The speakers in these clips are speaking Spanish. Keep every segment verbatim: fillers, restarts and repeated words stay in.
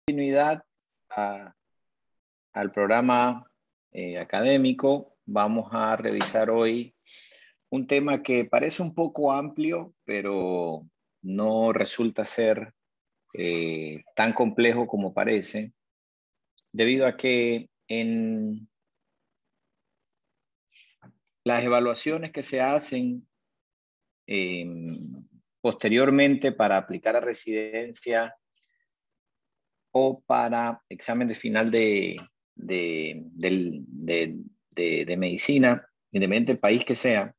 continuidad a, al programa eh, académico, vamos a revisar hoy un tema que parece un poco amplio, pero no resulta ser eh, tan complejo como parece, debido a que en las evaluaciones que se hacen eh, posteriormente para aplicar a residencia o para examen de final de, de, de, de, de, de medicina, independientemente del país que sea,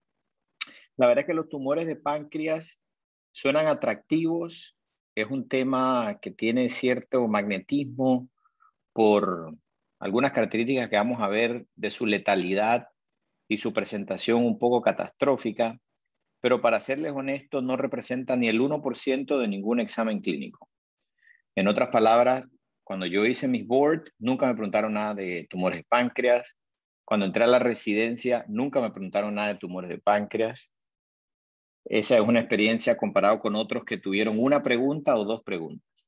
la verdad es que los tumores de páncreas suenan atractivos, es un tema que tiene cierto magnetismo por algunas características que vamos a ver de su letalidad y su presentación un poco catastrófica, pero para serles honestos no representa ni el uno por ciento de ningún examen clínico. En otras palabras, cuando yo hice mis board, nunca me preguntaron nada de tumores de páncreas. Cuando entré a la residencia, nunca me preguntaron nada de tumores de páncreas. Esa es una experiencia comparado con otros que tuvieron una pregunta o dos preguntas.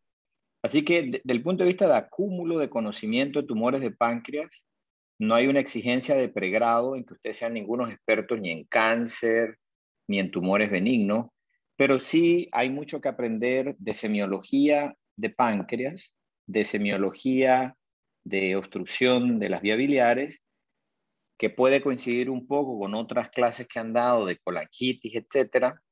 Así que, desde el punto de vista de acúmulo de conocimiento de tumores de páncreas, no hay una exigencia de pregrado en que ustedes sean ningunos expertos ni en cáncer, ni en tumores benignos, pero sí hay mucho que aprender de semiología de páncreas, de semiología de obstrucción de las vías biliares, que puede coincidir un poco con otras clases que han dado de colangitis, etcétera,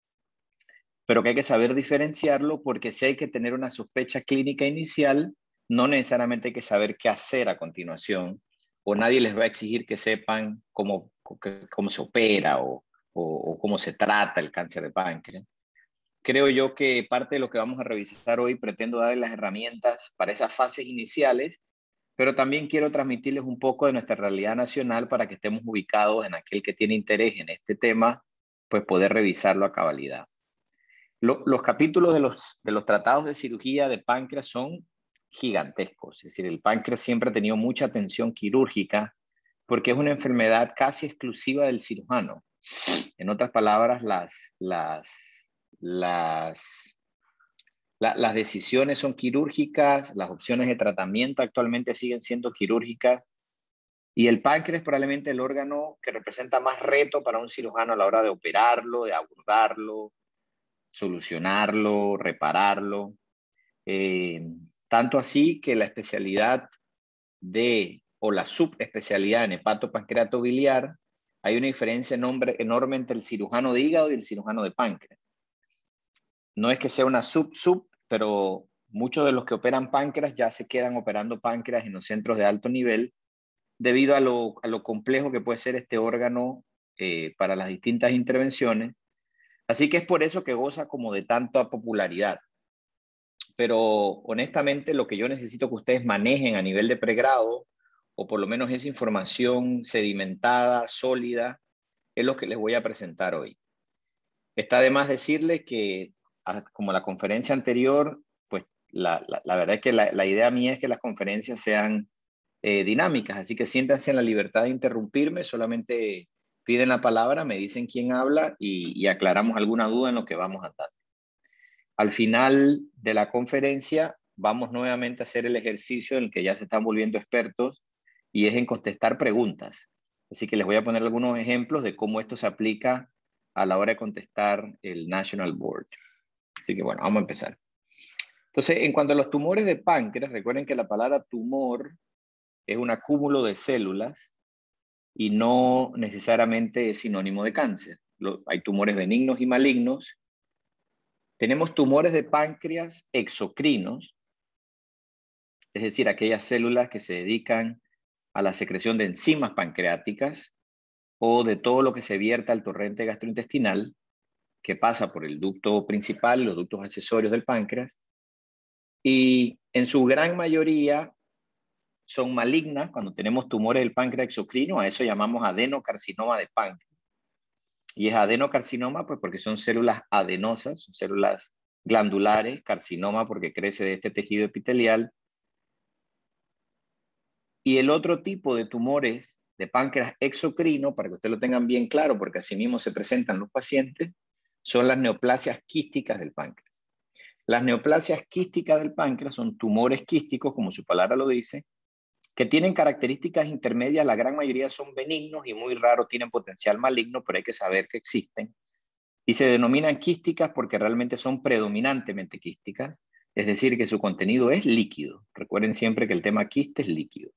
pero que hay que saber diferenciarlo porque si hay que tener una sospecha clínica inicial, no necesariamente hay que saber qué hacer a continuación, o nadie les va a exigir que sepan cómo, cómo se opera o, o, o cómo se trata el cáncer de páncreas. Creo yo que parte de lo que vamos a revisar hoy pretendo darles las herramientas para esas fases iniciales, pero también quiero transmitirles un poco de nuestra realidad nacional para que estemos ubicados en aquel que tiene interés en este tema, pues poder revisarlo a cabalidad. Lo, los capítulos de los, de los tratados de cirugía de páncreas son gigantescos, es decir, el páncreas siempre ha tenido mucha atención quirúrgica porque es una enfermedad casi exclusiva del cirujano. En otras palabras, las, las, las, la, las decisiones son quirúrgicas, las opciones de tratamiento actualmente siguen siendo quirúrgicas y el páncreas es probablemente el órgano que representa más reto para un cirujano a la hora de operarlo, de abordarlo, solucionarlo, repararlo. Eh, tanto así que la especialidad de, o la subespecialidad en hepatopancreato biliar, hay una diferencia enorme, enorme entre el cirujano de hígado y el cirujano de páncreas. No es que sea una sub-sub, pero muchos de los que operan páncreas ya se quedan operando páncreas en los centros de alto nivel debido a lo, a lo complejo que puede ser este órgano eh, para las distintas intervenciones. Así que es por eso que goza como de tanta popularidad. Pero honestamente lo que yo necesito que ustedes manejen a nivel de pregrado, o por lo menos esa información sedimentada, sólida, es lo que les voy a presentar hoy. Está de más decirles que, como la conferencia anterior, pues la, la, la verdad es que la, la idea mía es que las conferencias sean eh, dinámicas, así que siéntanse en la libertad de interrumpirme, solamente piden la palabra, me dicen quién habla y, y aclaramos alguna duda en lo que vamos a dar. Al final de la conferencia vamos nuevamente a hacer el ejercicio en el que ya se están volviendo expertos y es en contestar preguntas. Así que les voy a poner algunos ejemplos de cómo esto se aplica a la hora de contestar el National Board. Así que bueno, vamos a empezar. Entonces, en cuanto a los tumores de páncreas, recuerden que la palabra tumor es un acúmulo de células y no necesariamente es sinónimo de cáncer. Lo, hay tumores benignos y malignos. Tenemos tumores de páncreas exocrinos, es decir, aquellas células que se dedican a la secreción de enzimas pancreáticas o de todo lo que se vierta al torrente gastrointestinal que pasa por el ducto principal, los ductos accesorios del páncreas, y en su gran mayoría son malignas. Cuando tenemos tumores del páncreas exocrino, a eso llamamos adenocarcinoma de páncreas. Y es adenocarcinoma pues porque son células adenosas, son células glandulares, carcinoma porque crece de este tejido epitelial. Y el otro tipo de tumores de páncreas exocrino, para que ustedes lo tengan bien claro, porque así mismo se presentan los pacientes, son las neoplasias quísticas del páncreas. Las neoplasias quísticas del páncreas son tumores quísticos, como su palabra lo dice, que tienen características intermedias. La gran mayoría son benignos y muy raros tienen potencial maligno, pero hay que saber que existen. Y se denominan quísticas porque realmente son predominantemente quísticas, es decir, que su contenido es líquido. Recuerden siempre que el tema quiste es líquido.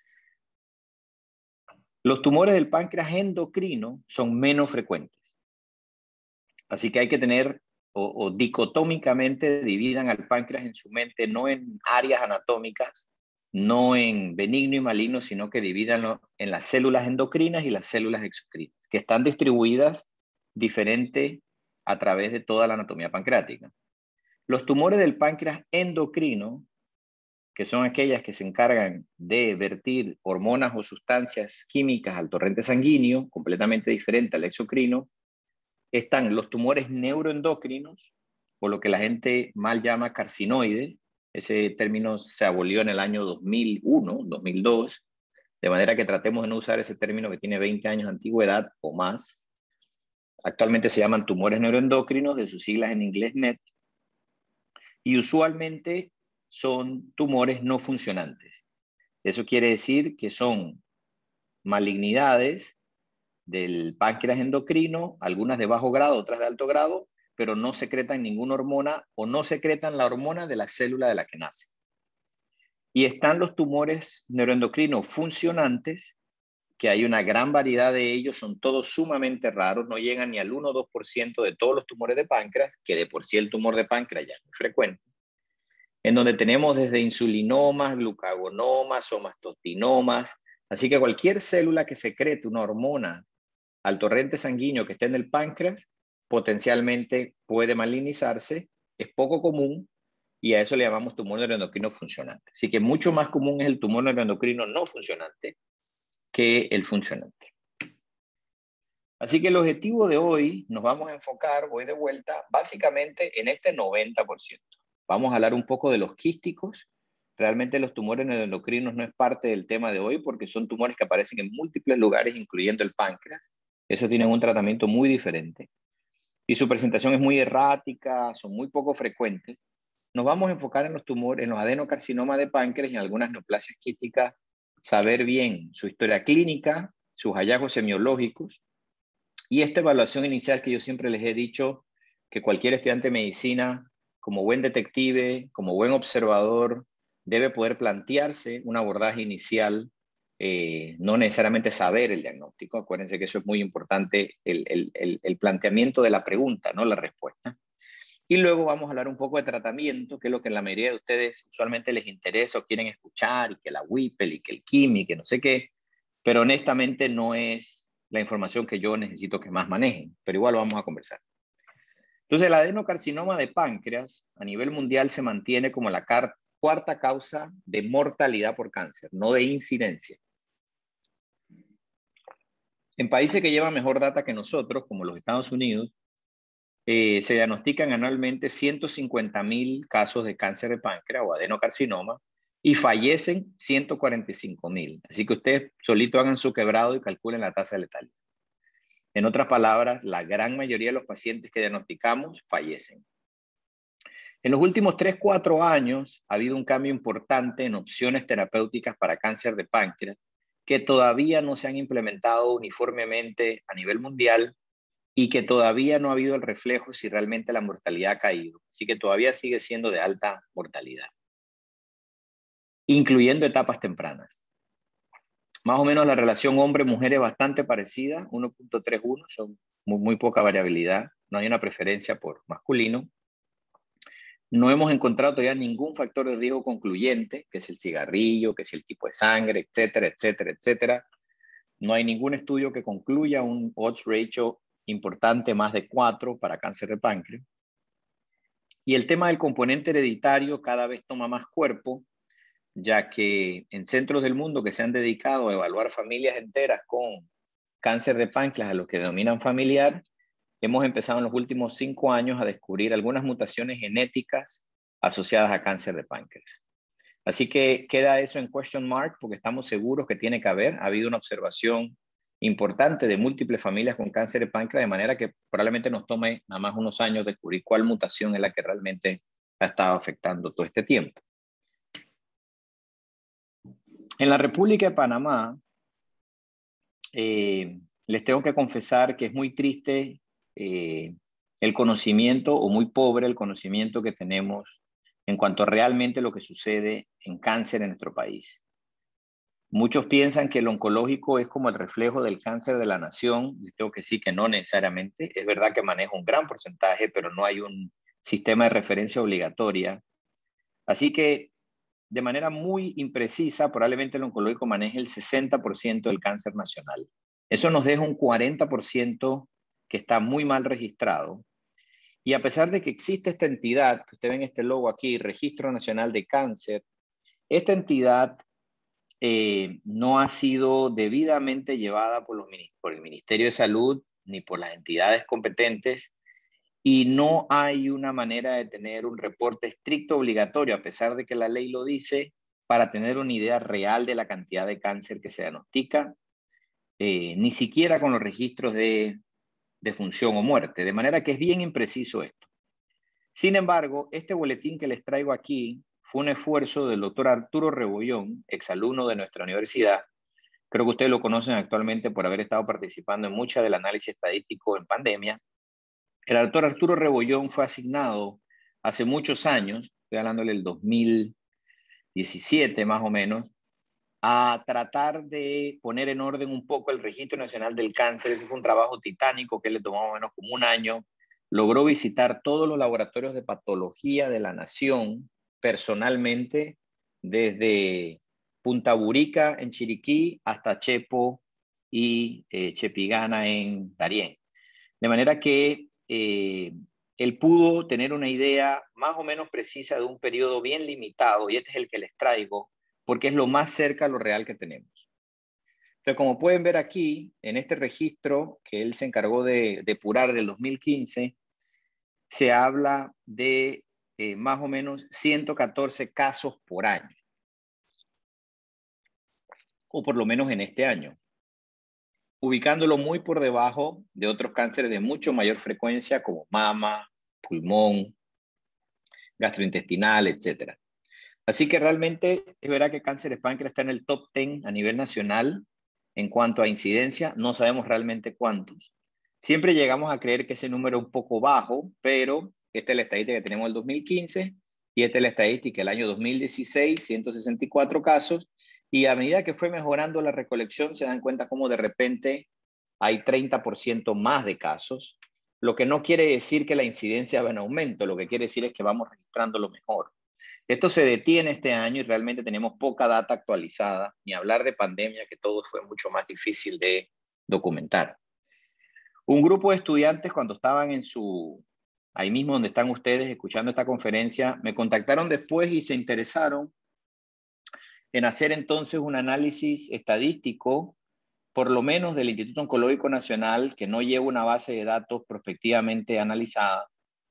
Los tumores del páncreas endocrino son menos frecuentes. Así que hay que tener, o, o dicotómicamente dividan al páncreas en su mente, no en áreas anatómicas, no en benigno y maligno, sino que divídanlo en las células endocrinas y las células exocrinas, que están distribuidas diferente a través de toda la anatomía pancreática. Los tumores del páncreas endocrino, que son aquellas que se encargan de vertir hormonas o sustancias químicas al torrente sanguíneo, completamente diferente al exocrino, están los tumores neuroendocrinos, o lo que la gente mal llama carcinoides. Ese término se abolió en el año dos mil uno, dos mil dos, de manera que tratemos de no usar ese término que tiene veinte años de antigüedad o más. Actualmente se llaman tumores neuroendocrinos, de sus siglas en inglés N E T, y usualmente son tumores no funcionantes. Eso quiere decir que son malignidades del páncreas endocrino, algunas de bajo grado, otras de alto grado, pero no secretan ninguna hormona o no secretan la hormona de la célula de la que nace. Y están los tumores neuroendocrinos funcionantes, que hay una gran variedad de ellos, son todos sumamente raros, no llegan ni al uno o dos por ciento de todos los tumores de páncreas, que de por sí el tumor de páncreas ya es muy frecuente, en donde tenemos desde insulinomas, glucagonomas, somastotinomas, así que cualquier célula que secrete una hormona al torrente sanguíneo que esté en el páncreas, potencialmente puede malignizarse, es poco común, y a eso le llamamos tumor neuroendocrino funcionante. Así que mucho más común es el tumor neuroendocrino no funcionante que el funcionante. Así que el objetivo de hoy nos vamos a enfocar, voy de vuelta, básicamente en este noventa por ciento. Vamos a hablar un poco de los quísticos. Realmente los tumores neuroendocrinos no es parte del tema de hoy porque son tumores que aparecen en múltiples lugares, incluyendo el páncreas. Eso tienen un tratamiento muy diferente. Y su presentación es muy errática, son muy poco frecuentes. Nos vamos a enfocar en los tumores, en los adenocarcinomas de páncreas y en algunas neoplasias quísticas, saber bien su historia clínica, sus hallazgos semiológicos y esta evaluación inicial que yo siempre les he dicho que cualquier estudiante de medicina, como buen detective, como buen observador, debe poder plantearse un abordaje inicial, eh, no necesariamente saber el diagnóstico. Acuérdense que eso es muy importante, el, el, el, el planteamiento de la pregunta, no la respuesta. Y luego vamos a hablar un poco de tratamiento, que es lo que en la mayoría de ustedes usualmente les interesa o quieren escuchar, y que la Whipple, y que el Kimi, que no sé qué, pero honestamente no es la información que yo necesito que más manejen, pero igual lo vamos a conversar. Entonces, el adenocarcinoma de páncreas a nivel mundial se mantiene como la cuarta causa de mortalidad por cáncer, no de incidencia. En países que llevan mejor data que nosotros, como los Estados Unidos, eh, se diagnostican anualmente ciento cincuenta mil casos de cáncer de páncreas o adenocarcinoma y fallecen ciento cuarenta y cinco mil. Así que ustedes solito hagan su quebrado y calculen la tasa de letalidad. En otras palabras, la gran mayoría de los pacientes que diagnosticamos fallecen. En los últimos tres, cuatro años ha habido un cambio importante en opciones terapéuticas para cáncer de páncreas que todavía no se han implementado uniformemente a nivel mundial y que todavía no ha habido el reflejo si realmente la mortalidad ha caído. Así que todavía sigue siendo de alta mortalidad, incluyendo etapas tempranas. Más o menos la relación hombre-mujer es bastante parecida, uno punto treinta y uno, son muy, muy poca variabilidad, no hay una preferencia por masculino. No hemos encontrado todavía ningún factor de riesgo concluyente, que es el cigarrillo, que es el tipo de sangre, etcétera, etcétera, etcétera. No hay ningún estudio que concluya un odds ratio importante más de cuatro para cáncer de páncreas. Y el tema del componente hereditario cada vez toma más cuerpo, ya que en centros del mundo que se han dedicado a evaluar familias enteras con cáncer de páncreas, a lo que denominan familiar, hemos empezado en los últimos cinco años a descubrir algunas mutaciones genéticas asociadas a cáncer de páncreas. Así que queda eso en question mark porque estamos seguros que tiene que haber. Ha habido una observación importante de múltiples familias con cáncer de páncreas, de manera que probablemente nos tome nada más unos años descubrir cuál mutación es la que realmente ha estado afectando todo este tiempo. En la República de Panamá, eh, les tengo que confesar que es muy triste eh, el conocimiento, o muy pobre el conocimiento que tenemos en cuanto a realmente lo que sucede en cáncer en nuestro país. Muchos piensan que el oncológico es como el reflejo del cáncer de la nación. Les tengo que decir que no necesariamente. Es verdad que maneja un gran porcentaje, pero no hay un sistema de referencia obligatoria. Así que, de manera muy imprecisa, probablemente el oncológico maneje el sesenta por ciento del cáncer nacional. Eso nos deja un cuarenta por ciento que está muy mal registrado. Y a pesar de que existe esta entidad, que usted ve en este logo aquí, Registro Nacional de Cáncer, esta entidad eh, no ha sido debidamente llevada por, los, por el Ministerio de Salud ni por las entidades competentes, y no hay una manera de tener un reporte estricto obligatorio, a pesar de que la ley lo dice, para tener una idea real de la cantidad de cáncer que se diagnostica, eh, ni siquiera con los registros de, de función o muerte, de manera que es bien impreciso esto. Sin embargo, este boletín que les traigo aquí fue un esfuerzo del doctor Arturo Rebollón, exalumno de nuestra universidad. Creo que ustedes lo conocen actualmente por haber estado participando en mucha del análisis estadístico en pandemia. El doctor Arturo Rebollón fue asignado hace muchos años, estoy hablándole del dos mil diecisiete más o menos, a tratar de poner en orden un poco el Registro Nacional del Cáncer. Ese fue un trabajo titánico que le tomó más o menos como un año. Logró visitar todos los laboratorios de patología de la nación personalmente, desde Punta Burica en Chiriquí hasta Chepo y eh, Chepigana en Darién. De manera que eh, él pudo tener una idea más o menos precisa de un periodo bien limitado, y este es el que les traigo, porque es lo más cerca a lo real que tenemos. Entonces, como pueden ver aquí, en este registro que él se encargó de depurar del dos mil quince, se habla de eh, más o menos ciento catorce casos por año, o por lo menos en este año, ubicándolo muy por debajo de otros cánceres de mucho mayor frecuencia como mama, pulmón, gastrointestinal, etcétera. Así que realmente es verdad que cáncer de páncreas está en el top diez a nivel nacional en cuanto a incidencia. No sabemos realmente cuántos. Siempre llegamos a creer que ese número es un poco bajo, pero esta es la estadística que tenemos el dos mil quince y esta es la estadística del año dos mil dieciséis, ciento sesenta y cuatro casos, y a medida que fue mejorando la recolección se dan cuenta como de repente hay treinta por ciento más de casos, lo que no quiere decir que la incidencia va en aumento, lo que quiere decir es que vamos registrando lo mejor. Esto se detiene este año y realmente tenemos poca data actualizada, ni hablar de pandemia, que todo fue mucho más difícil de documentar. Un grupo de estudiantes, cuando estaban en su, ahí mismo donde están ustedes escuchando esta conferencia, me contactaron después y se interesaron en hacer entonces un análisis estadístico, por lo menos del Instituto Oncológico Nacional, que no lleva una base de datos prospectivamente analizada,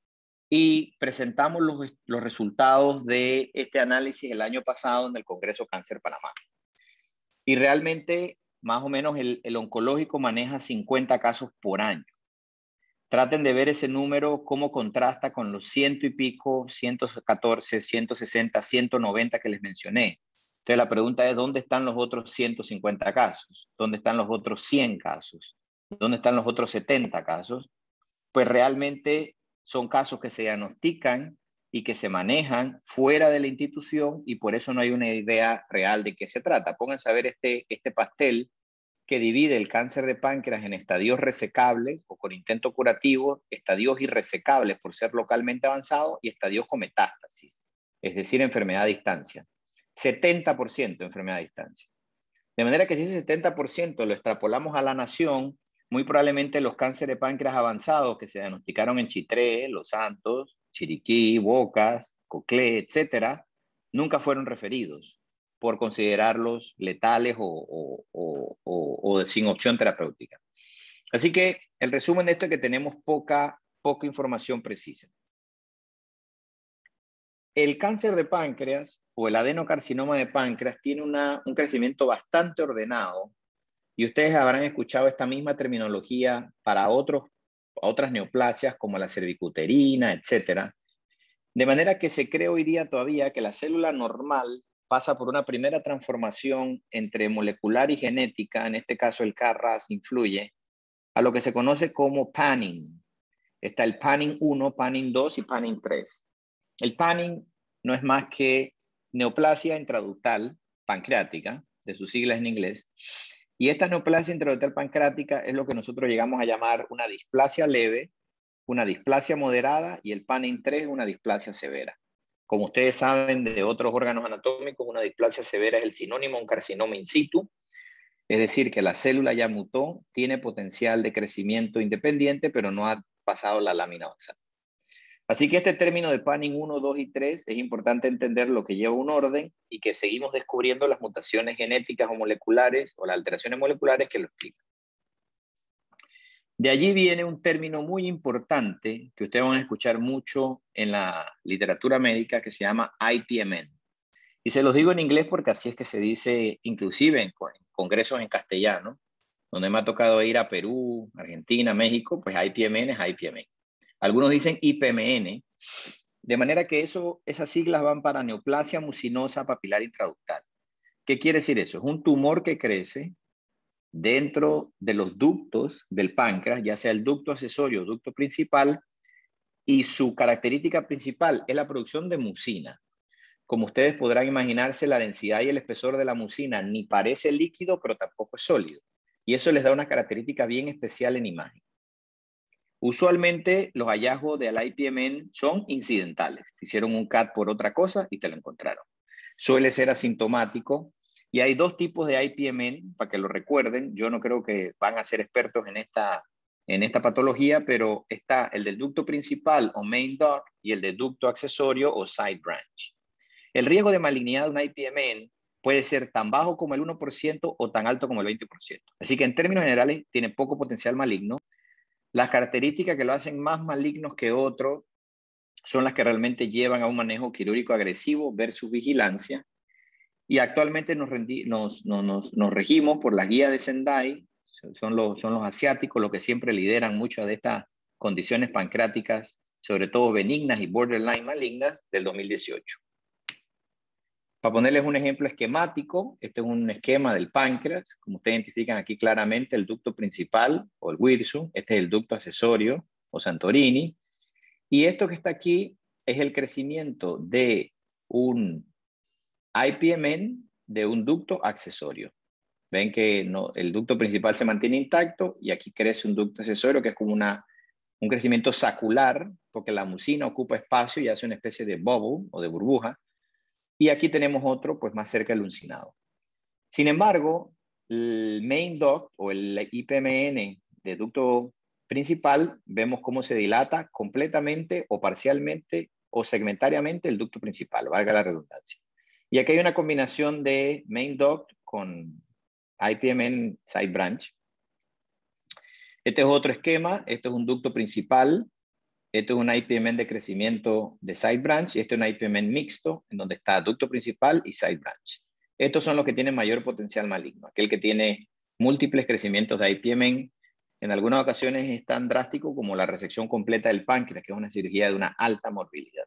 y presentamos los, los resultados de este análisis el año pasado en el Congreso Cáncer Panamá. Y realmente, más o menos, el, el oncológico maneja cincuenta casos por año. Traten de ver ese número, cómo contrasta con los ciento y pico, ciento catorce, ciento sesenta, ciento noventa que les mencioné. Entonces la pregunta es, ¿dónde están los otros ciento cincuenta casos? ¿Dónde están los otros cien casos? ¿Dónde están los otros setenta casos? Pues realmente son casos que se diagnostican y que se manejan fuera de la institución, y por eso no hay una idea real de qué se trata. Pónganse a ver este, este pastel que divide el cáncer de páncreas en estadios resecables o con intento curativo, estadios irresecables por ser localmente avanzado y estadios con metástasis, es decir, enfermedad a distancia. setenta por ciento enfermedad a distancia. De manera que si ese setenta por ciento lo extrapolamos a la nación, muy probablemente los cánceres de páncreas avanzados que se diagnosticaron en Chitré, Los Santos, Chiriquí, Bocas, Coclé, etcétera, nunca fueron referidos por considerarlos letales o, o, o, o, o sin opción terapéutica. Así que el resumen de esto es que tenemos poca, poca información precisa. El cáncer de páncreas o el adenocarcinoma de páncreas tiene una, un crecimiento bastante ordenado, y ustedes habrán escuchado esta misma terminología para otros, otras neoplasias como la cervicuterina, etcétera. De manera que se cree hoy día todavía que la célula normal pasa por una primera transformación entre molecular y genética, en este caso el K R A S influye, a lo que se conoce como panning. Está el panning uno, panning dos y panning tres. El panning no es más que neoplasia intraductal pancreática, de sus siglas en inglés, y esta neoplasia intraductal pancreática es lo que nosotros llegamos a llamar una displasia leve, una displasia moderada y el panning tres una displasia severa. Como ustedes saben de otros órganos anatómicos, una displasia severa es el sinónimo de un carcinoma in situ, es decir, que la célula ya mutó, tiene potencial de crecimiento independiente, pero no ha pasado la lámina avanzada. Así que este término de panning uno, dos y tres es importante entender lo que lleva un orden y que seguimos descubriendo las mutaciones genéticas o moleculares o las alteraciones moleculares que lo explican. De allí viene un término muy importante que ustedes van a escuchar mucho en la literatura médica que se llama I P M N. Y se los digo en inglés porque así es que se dice inclusive en congresos en castellano, donde me ha tocado ir a Perú, Argentina, México, pues I P M N es I P M N. Algunos dicen I P M N, de manera que eso, esas siglas van para neoplasia mucinosa papilar intraductal. ¿Qué quiere decir eso? Es un tumor que crece dentro de los ductos del páncreas, ya sea el ducto accesorio o ducto principal, y su característica principal es la producción de mucina. Como ustedes podrán imaginarse, la densidad y el espesor de la mucina ni parece líquido, pero tampoco es sólido. Y eso les da una característica bien especial en imagen. Usualmente los hallazgos del I P M N son incidentales. Te hicieron un C A T por otra cosa y te lo encontraron. Suele ser asintomático. Y hay dos tipos de I P M N, para que lo recuerden. Yo no creo que van a ser expertos en esta, en esta patología, pero está el del ducto principal o main duct y el del ducto accesorio o side branch. El riesgo de malignidad de un I P M N puede ser tan bajo como el uno por ciento o tan alto como el veinte por ciento. Así que en términos generales tiene poco potencial maligno. Las características que lo hacen más malignos que otros son las que realmente llevan a un manejo quirúrgico agresivo versus vigilancia. Y actualmente nos, rendi, nos, nos, nos, nos regimos por la guía de Sendai, son los, son los asiáticos los que siempre lideran muchas de estas condiciones pancreáticas, sobre todo benignas y borderline malignas, del dos mil dieciocho. Para ponerles un ejemplo esquemático, este es un esquema del páncreas, como ustedes identifican aquí claramente el ducto principal o el Wirsum, este es el ducto accesorio o Santorini, y esto que está aquí es el crecimiento de un I P M N de un ducto accesorio. Ven que no, el ducto principal se mantiene intacto y aquí crece un ducto accesorio que es como una, un crecimiento sacular, porque la mucina ocupa espacio y hace una especie de bubble o de burbuja. Y aquí tenemos otro pues más cerca del uncinado. Sin embargo, el main duct o el I P M N de ducto principal, vemos cómo se dilata completamente o parcialmente o segmentariamente el ducto principal, valga la redundancia. Y aquí hay una combinación de main duct con I P M N side branch. Este es otro esquema, este es un ducto principal. Este es un I P M N de crecimiento de side branch y este es un I P M N mixto en donde está ducto principal y side branch. Estos son los que tienen mayor potencial maligno. Aquel que tiene múltiples crecimientos de I P M N, en algunas ocasiones es tan drástico como la resección completa del páncreas, que es una cirugía de una alta morbilidad.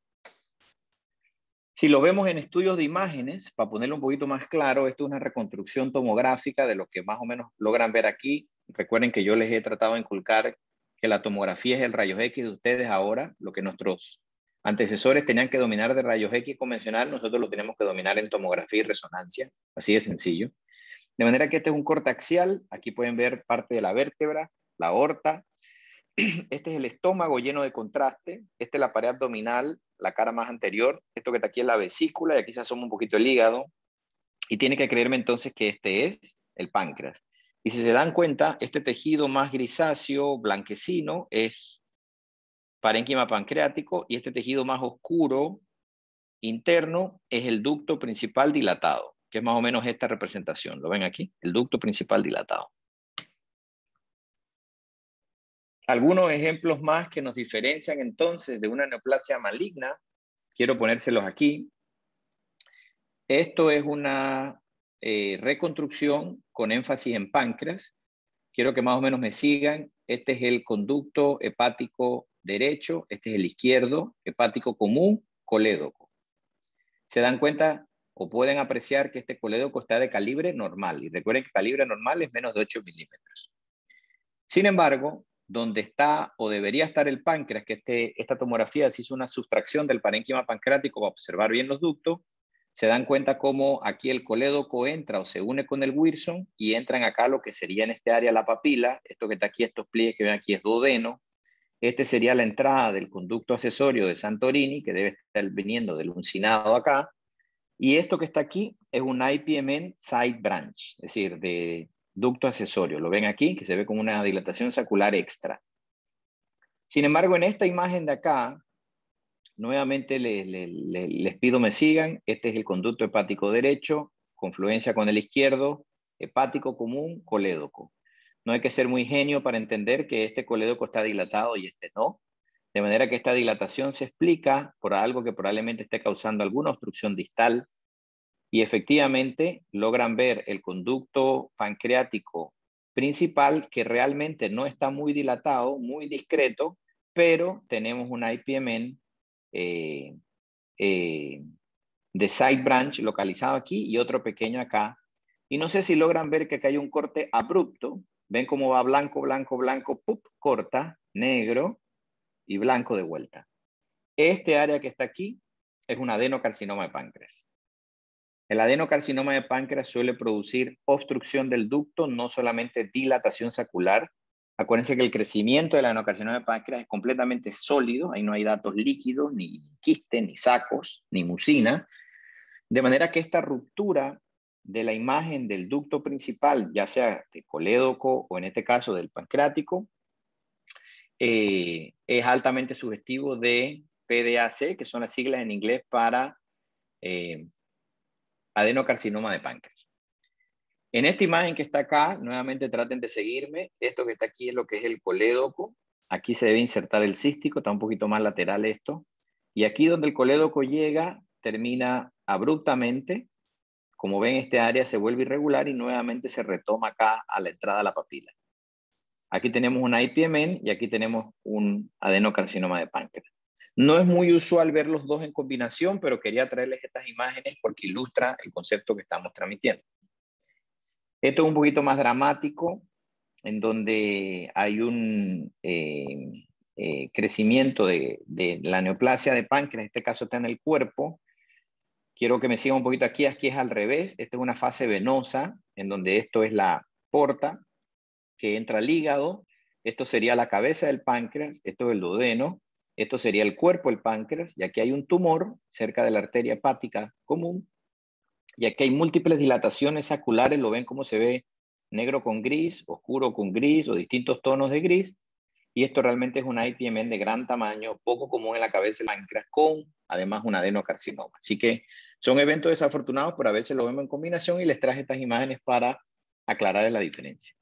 Si lo vemos en estudios de imágenes, para ponerlo un poquito más claro, esto es una reconstrucción tomográfica de lo que más o menos logran ver aquí. Recuerden que yo les he tratado de inculcar que la tomografía es el rayos X de ustedes ahora, lo que nuestros antecesores tenían que dominar de rayos X convencional, nosotros lo tenemos que dominar en tomografía y resonancia, así de sencillo. De manera que este es un corte axial, aquí pueden ver parte de la vértebra, la aorta, este es el estómago lleno de contraste, esta es la pared abdominal, la cara más anterior, esto que está aquí es la vesícula y aquí se asoma un poquito el hígado, y tiene que creerme entonces que este es el páncreas. Y si se dan cuenta, este tejido más grisáceo, blanquecino, es parénquima pancreático, y este tejido más oscuro, interno, es el ducto principal dilatado, que es más o menos esta representación. ¿Lo ven aquí? El ducto principal dilatado. Algunos ejemplos más que nos diferencian entonces de una neoplasia maligna, quiero ponérselos aquí. Esto es una eh, reconstrucción con énfasis en páncreas. Quiero que más o menos me sigan. Este es el conducto hepático derecho, este es el izquierdo, hepático común, colédoco. Se dan cuenta o pueden apreciar que este colédoco está de calibre normal. Y recuerden que calibre normal es menos de ocho milímetros. Sin embargo, donde está o debería estar el páncreas, que este, esta tomografía se hizo una sustracción del parénquima pancreático para observar bien los ductos, se dan cuenta cómo aquí el colédoco entra o se une con el Wilson y entran acá lo que sería en este área la papila. Esto que está aquí, estos pliegues que ven aquí es duodeno. Este sería la entrada del conducto accesorio de Santorini, que debe estar viniendo del uncinado acá. Y esto que está aquí es un I P M N side branch, es decir, de ducto accesorio. Lo ven aquí, que se ve como una dilatación sacular extra. Sin embargo, en esta imagen de acá, nuevamente les, les, les pido me sigan. Este es el conducto hepático derecho, confluencia con el izquierdo, hepático común, colédoco. No hay que ser muy genio para entender que este colédoco está dilatado y este no. De manera que esta dilatación se explica por algo que probablemente esté causando alguna obstrucción distal. Y efectivamente logran ver el conducto pancreático principal que realmente no está muy dilatado, muy discreto, pero tenemos un I P M N eh, eh, de side branch localizado aquí y otro pequeño acá. Y no sé si logran ver que acá hay un corte abrupto. Ven cómo va blanco, blanco, blanco, ¡pup! Corta, negro y blanco de vuelta. Este área que está aquí es un adenocarcinoma de páncreas. El adenocarcinoma de páncreas suele producir obstrucción del ducto, no solamente dilatación sacular. Acuérdense que el crecimiento del adenocarcinoma de páncreas es completamente sólido, ahí no hay datos líquidos, ni quiste, ni sacos, ni mucina. De manera que esta ruptura de la imagen del ducto principal, ya sea de colédoco o en este caso del pancreático, eh, es altamente sugestivo de P D A C, que son las siglas en inglés para eh, adenocarcinoma de páncreas. En esta imagen que está acá, nuevamente traten de seguirme. Esto que está aquí es lo que es el colédoco. Aquí se debe insertar el cístico, está un poquito más lateral esto. Y aquí donde el colédoco llega, termina abruptamente. Como ven, este área se vuelve irregular y nuevamente se retoma acá a la entrada de la papila. Aquí tenemos un I P M N y aquí tenemos un adenocarcinoma de páncreas. No es muy usual ver los dos en combinación, pero quería traerles estas imágenes porque ilustra el concepto que estamos transmitiendo. Esto es un poquito más dramático, en donde hay un eh, eh, crecimiento de, de la neoplasia de páncreas, en este caso está en el cuerpo. Quiero que me sigan un poquito aquí, aquí es al revés. Esta es una fase venosa, en donde esto es la porta, que entra al hígado. Esto sería la cabeza del páncreas, esto es el duodeno, esto sería el cuerpo del páncreas, y aquí hay un tumor cerca de la arteria hepática común, y aquí hay múltiples dilataciones saculares, lo ven como se ve negro con gris, oscuro con gris o distintos tonos de gris, y esto realmente es un I P M N de gran tamaño, poco común en la cabeza del páncreas, con además un adenocarcinoma. Así que son eventos desafortunados, pero a veces lo vemos en combinación y les traje estas imágenes para aclarar la diferencia.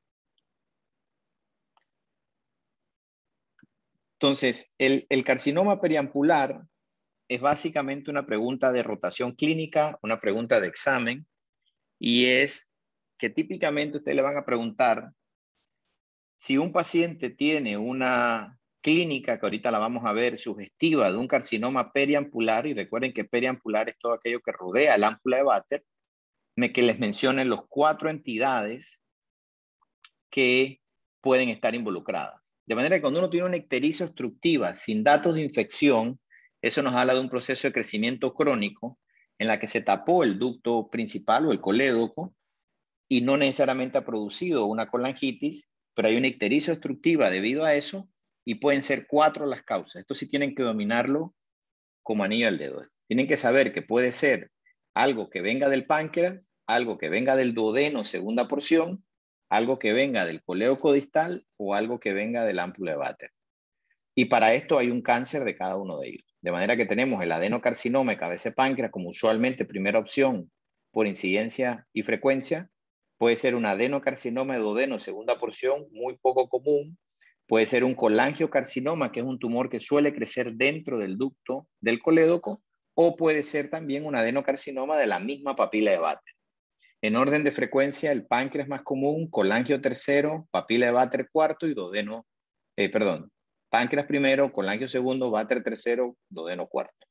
Entonces, el, el carcinoma periampular es básicamente una pregunta de rotación clínica, una pregunta de examen, y es que típicamente ustedes le van a preguntar si un paciente tiene una clínica, que ahorita la vamos a ver, sugestiva de un carcinoma periampular, y recuerden que periampular es todo aquello que rodea el ámpula de Vater, que les mencionen los cuatro entidades que pueden estar involucradas. De manera que cuando uno tiene una ictericia obstructiva sin datos de infección, eso nos habla de un proceso de crecimiento crónico en la que se tapó el ducto principal o el colédoco y no necesariamente ha producido una colangitis, pero hay una ictericia obstructiva debido a eso y pueden ser cuatro las causas. Esto sí tienen que dominarlo como anillo al dedo. Tienen que saber que puede ser algo que venga del páncreas, algo que venga del duodeno, segunda porción, algo que venga del colédoco distal o algo que venga del ámpula de Vater. Y para esto hay un cáncer de cada uno de ellos. De manera que tenemos el adenocarcinoma de cabeza de páncreas como usualmente primera opción por incidencia y frecuencia. Puede ser un adenocarcinoma de duodeno, segunda porción, muy poco común. Puede ser un colangiocarcinoma, que es un tumor que suele crecer dentro del ducto del colédoco, o puede ser también un adenocarcinoma de la misma papila de Vater. En orden de frecuencia, el páncreas más común, colangio tercero, papila de Vater cuarto y duodeno, eh, perdón, Páncreas primero, colangio segundo, váter tercero, duodeno cuarto.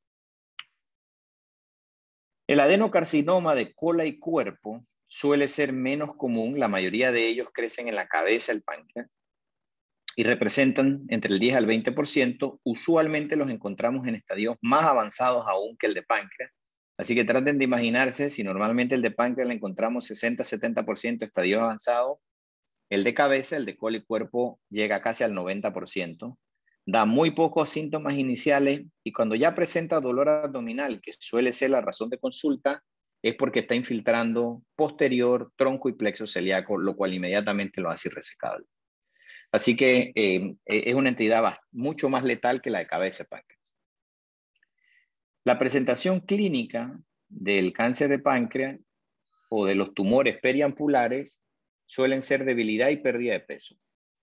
El adenocarcinoma de cola y cuerpo suele ser menos común. La mayoría de ellos crecen en la cabeza del páncreas y representan entre el diez al veinte por ciento. Usualmente los encontramos en estadios más avanzados aún que el de páncreas. Así que traten de imaginarse, si normalmente el de páncreas le encontramos sesenta a setenta por ciento estadios avanzados, el de cabeza, el de cola y cuerpo, llega casi al noventa por ciento. Da muy pocos síntomas iniciales y cuando ya presenta dolor abdominal, que suele ser la razón de consulta, es porque está infiltrando posterior, tronco y plexo celíaco, lo cual inmediatamente lo hace irresecable. Así que eh, es una entidad mucho más letal que la de cabeza de páncreas. La presentación clínica del cáncer de páncreas o de los tumores periampulares suelen ser debilidad y pérdida de peso.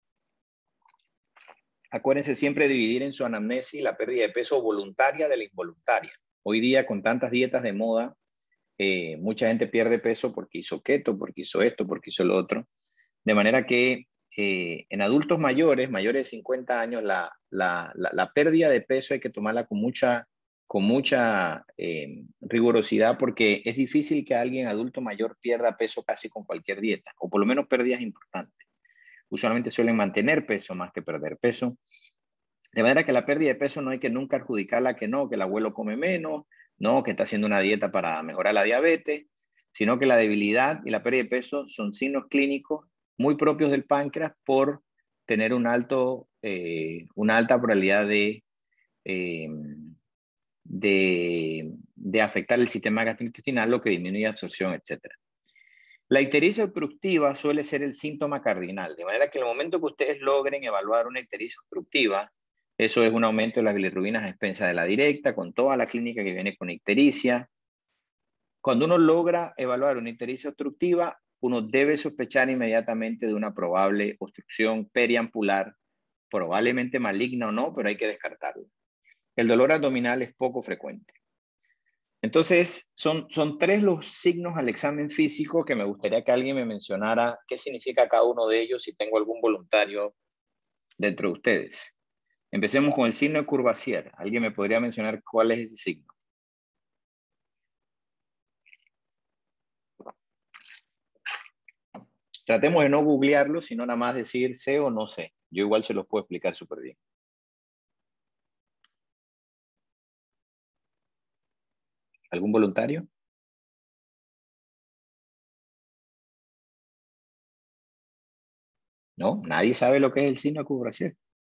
Acuérdense siempre dividir en su anamnesis la pérdida de peso voluntaria de la involuntaria. Hoy día con tantas dietas de moda, eh, mucha gente pierde peso porque hizo keto, porque hizo esto, porque hizo lo otro. De manera que eh, en adultos mayores, mayores de cincuenta años, la, la, la, la pérdida de peso hay que tomarla con mucha, con mucha eh, rigurosidad porque es difícil que alguien adulto mayor pierda peso casi con cualquier dieta, o por lo menos pérdidas importantes. Usualmente suelen mantener peso más que perder peso. De manera que la pérdida de peso no hay que nunca adjudicarla que no, que el abuelo come menos, no, que está haciendo una dieta para mejorar la diabetes, sino que la debilidad y la pérdida de peso son signos clínicos muy propios del páncreas por tener un alto, eh, una alta probabilidad de, eh, de, de afectar el sistema gastrointestinal, lo que disminuye la absorción, etcétera. La ictericia obstructiva suele ser el síntoma cardinal, de manera que en el momento que ustedes logren evaluar una ictericia obstructiva, eso es un aumento de las bilirrubinas a expensas de la directa, con toda la clínica que viene con ictericia. Cuando uno logra evaluar una ictericia obstructiva, uno debe sospechar inmediatamente de una probable obstrucción periampular, probablemente maligna o no, pero hay que descartarla. El dolor abdominal es poco frecuente. Entonces, son, son tres los signos al examen físico que me gustaría que alguien me mencionara qué significa cada uno de ellos si tengo algún voluntario dentro de ustedes. Empecemos con el signo de Courvoisier. ¿Alguien me podría mencionar cuál es ese signo? Tratemos de no googlearlo, sino nada más decir sé o no sé. Yo igual se los puedo explicar súper bien. ¿Algún voluntario? ¿No? ¿Nadie sabe lo que es el signo de Courvoisier?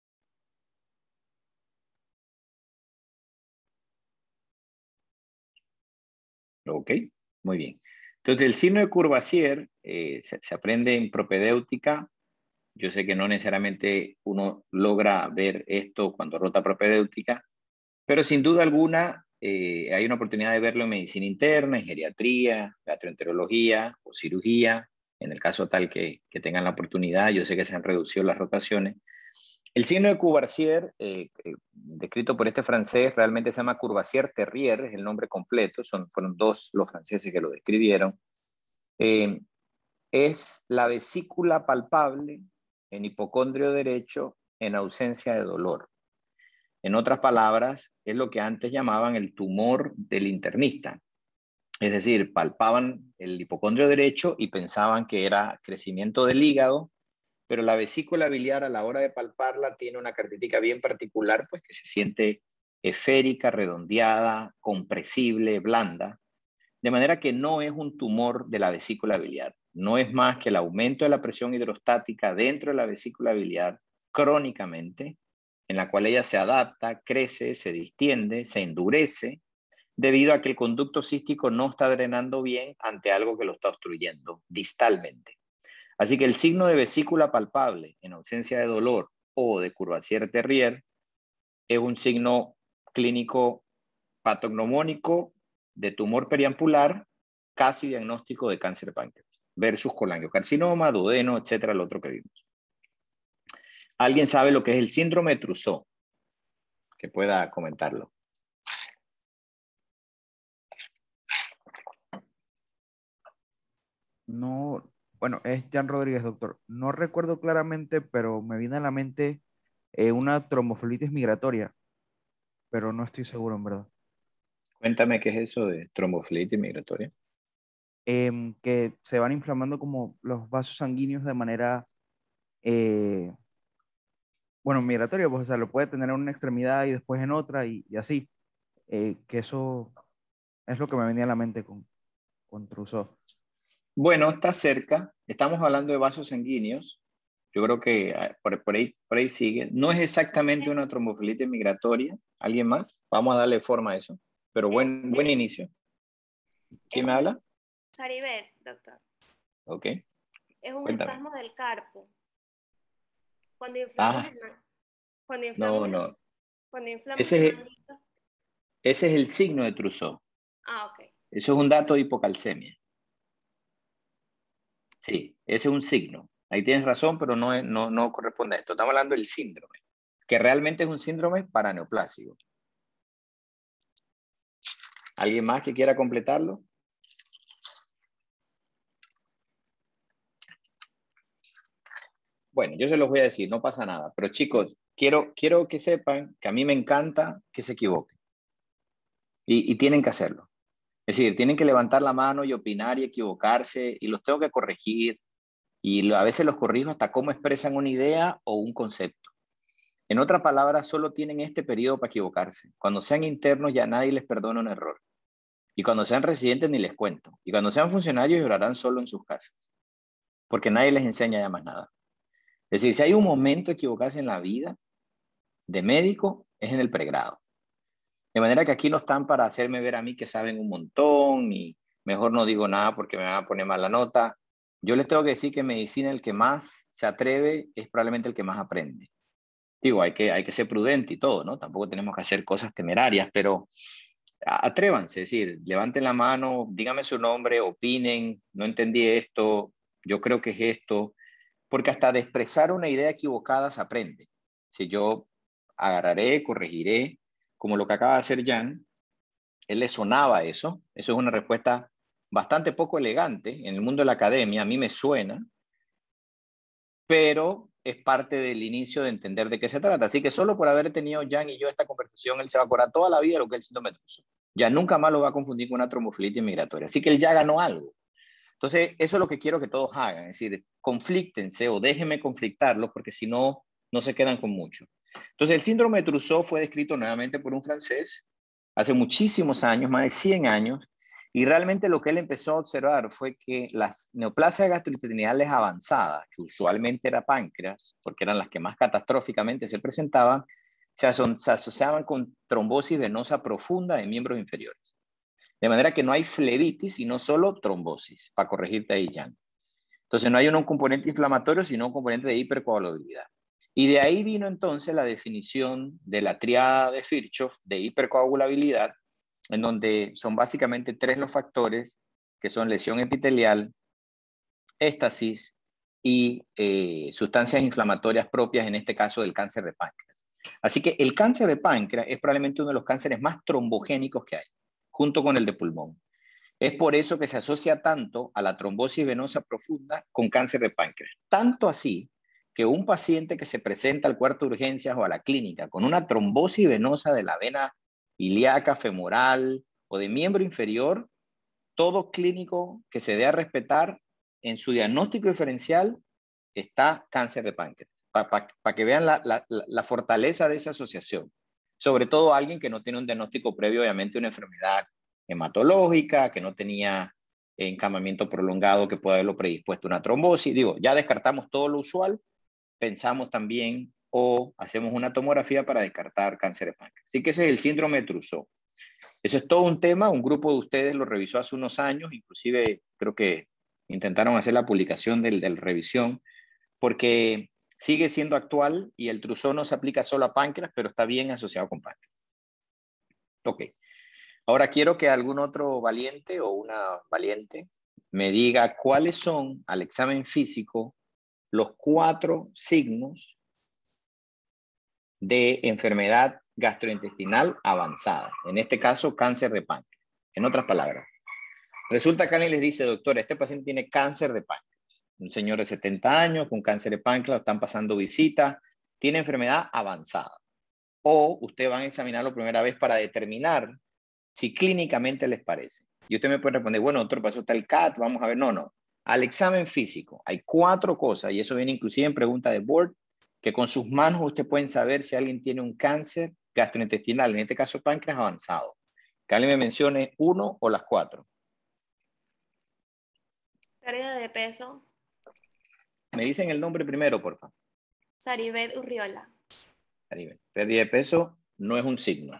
Ok, muy bien. Entonces, el signo de Courvoisier eh, se, se aprende en propedéutica. Yo sé que no necesariamente uno logra ver esto cuando rota propedéutica, pero sin duda alguna eh, hay una oportunidad de verlo en medicina interna, en geriatría, gastroenterología o cirugía, en el caso tal que, que tengan la oportunidad. Yo sé que se han reducido las rotaciones. El signo de Courvoisier, eh, eh, descrito por este francés, realmente se llama Courvoisier Terrier, es el nombre completo, son, fueron dos los franceses que lo describieron. Eh, es la vesícula palpable en hipocondrio derecho en ausencia de dolor. En otras palabras, es lo que antes llamaban el tumor del internista. Es decir, palpaban el hipocondrio derecho y pensaban que era crecimiento del hígado, pero la vesícula biliar a la hora de palparla tiene una característica bien particular, pues que se siente esférica, redondeada, compresible, blanda, de manera que no es un tumor de la vesícula biliar, no es más que el aumento de la presión hidrostática dentro de la vesícula biliar crónicamente, en la cual ella se adapta, crece, se distiende, se endurece, debido a que el conducto cístico no está drenando bien ante algo que lo está obstruyendo distalmente. Así que el signo de vesícula palpable en ausencia de dolor o de Courvoisier-Terrier es un signo clínico patognomónico de tumor periampular, casi diagnóstico de cáncer de páncreas, versus colangiocarcinoma, duodeno, etcétera, el otro que vimos. ¿Alguien sabe lo que es el síndrome de Trousseau? Que pueda comentarlo. No, bueno, es Jan Rodríguez, doctor. No recuerdo claramente, pero me viene a la mente eh, una tromboflebitis migratoria, pero no estoy seguro en verdad. Cuéntame qué es eso de tromboflebitis migratoria. Em, que se van inflamando como los vasos sanguíneos de manera, eh, bueno, migratoria, pues o sea, lo puede tener en una extremidad y después en otra y, y así. Eh, que eso es lo que me venía a la mente con, con Trousseau. Bueno, está cerca. Estamos hablando de vasos sanguíneos. Yo creo que ah, por, por ahí, por ahí sigue. No es exactamente una tromboflebitis migratoria. ¿Alguien más? Vamos a darle forma a eso. Pero Es, buen, buen es, inicio. es ¿Quién me un habla? Saribet, doctor. Ok, Es un cuéntame. espasmo del carpo. Cuando inflamos Ah, el, ma- cuando no, inflamos el, no. cuando inflamos el Ese es, manguito. ese es el signo de Trousseau. Ah, ok. Eso es un dato de hipocalcemia. Sí, ese es un signo. Ahí tienes razón, pero no, es- no, no corresponde a esto. Estamos hablando del síndrome, que realmente es un síndrome paraneoplásico. ¿Alguien más que quiera completarlo? Bueno, yo se los voy a decir, no pasa nada. Pero chicos, quiero, quiero que sepan que a mí me encanta que se equivoquen. Y, y tienen que hacerlo. Es decir, tienen que levantar la mano y opinar y equivocarse y los tengo que corregir. Y lo- a veces los corrijo hasta cómo expresan una idea o un concepto. En otras palabras, solo tienen este periodo para equivocarse. Cuando sean internos ya nadie les perdona un error. Y cuando sean residentes ni les cuento. Y cuando sean funcionarios llorarán solo en sus casas. Porque nadie les enseña ya más nada. Es decir, si hay un momento de equivocarse en la vida de médico, es en el pregrado. De manera que aquí no están para hacerme ver a mí que saben un montón y mejor no digo nada porque me van a poner mala nota. Yo les tengo que decir que en medicina el que más se atreve es probablemente el que más aprende. Digo, hay que, hay que ser prudente y todo, ¿no? Tampoco tenemos que hacer cosas temerarias, pero atrévanse, es decir, levanten la mano, díganme su nombre, opinen, no entendí esto, yo creo que es esto, porque hasta de expresar una idea equivocada se aprende. Si yo agarraré, corregiré, como lo que acaba de hacer Jan, él le sonaba eso, eso es una respuesta bastante poco elegante en el mundo de la academia, a mí me suena, pero es parte del inicio de entender de qué se trata. Así que solo por haber tenido Jan y yo esta conversación, él se va a acordar toda la vida de lo que es el síndrome de Trousseau. Ya nunca más lo va a confundir con una tromboflebitis migratoria. Así que él ya ganó algo. Entonces, eso es lo que quiero que todos hagan, es decir, conflíctense o déjenme conflictarlos porque si no, no se quedan con mucho. Entonces, el síndrome de Trousseau fue descrito nuevamente por un francés hace muchísimos años, más de cien años, y realmente lo que él empezó a observar fue que las neoplasias gastrointestinales avanzadas, que usualmente era páncreas, porque eran las que más catastróficamente se presentaban, se, aso se asociaban con trombosis venosa profunda de miembros inferiores. De manera que no hay flebitis, sino solo trombosis, para corregirte ahí, Jan. Entonces no hay un componente inflamatorio, sino un componente de hipercoagulabilidad. Y de ahí vino entonces la definición de la triada de Virchow de hipercoagulabilidad, en donde son básicamente tres los factores, que son lesión epitelial, éstasis y eh, sustancias inflamatorias propias, en este caso del cáncer de páncreas. Así que el cáncer de páncreas es probablemente uno de los cánceres más trombogénicos que hay, junto con el de pulmón. Es por eso que se asocia tanto a la trombosis venosa profunda con cáncer de páncreas. Tanto así que un paciente que se presenta al cuarto de urgencias o a la clínica con una trombosis venosa de la vena ilíaca, femoral o de miembro inferior, todo clínico que se dé a respetar en su diagnóstico diferencial está cáncer de páncreas, para pa, pa que vean la, la, la fortaleza de esa asociación. Sobre todo alguien que no tiene un diagnóstico previo, obviamente una enfermedad hematológica, que no tenía encamamiento prolongado que pueda haberlo predispuesto a una trombosis. Digo, ya descartamos todo lo usual, pensamos también o hacemos una tomografía para descartar cáncer de páncreas. Así que ese es el síndrome de Trousseau. Eso es todo un tema, un grupo de ustedes lo revisó hace unos años, inclusive creo que intentaron hacer la publicación del, del revisión, porque sigue siendo actual y el Trousseau no se aplica solo a páncreas, pero está bien asociado con páncreas. Ok. Ahora quiero que algún otro valiente o una valiente me diga cuáles son, al examen físico, los cuatro signos de enfermedad gastrointestinal avanzada. En este caso, cáncer de páncreas. En otras palabras, resulta que alguien les dice, doctor, este paciente tiene cáncer de páncreas. Un señor de setenta años con cáncer de páncreas, están pasando visita tiene enfermedad avanzada. O ustedes van a examinarlo primera vez para determinar si clínicamente les parece. Y usted me puede responder, bueno, doctor, para eso está el C A T, vamos a ver. No, no. Al examen físico hay cuatro cosas, y eso viene inclusive en pregunta de board, que con sus manos usted pueden saber si alguien tiene un cáncer gastrointestinal, en este caso páncreas avanzado. Que alguien me mencione uno o las cuatro. Pérdida de peso. Me dicen el nombre primero, por favor. Saribet Urriola. Pérdida de peso no es un signo.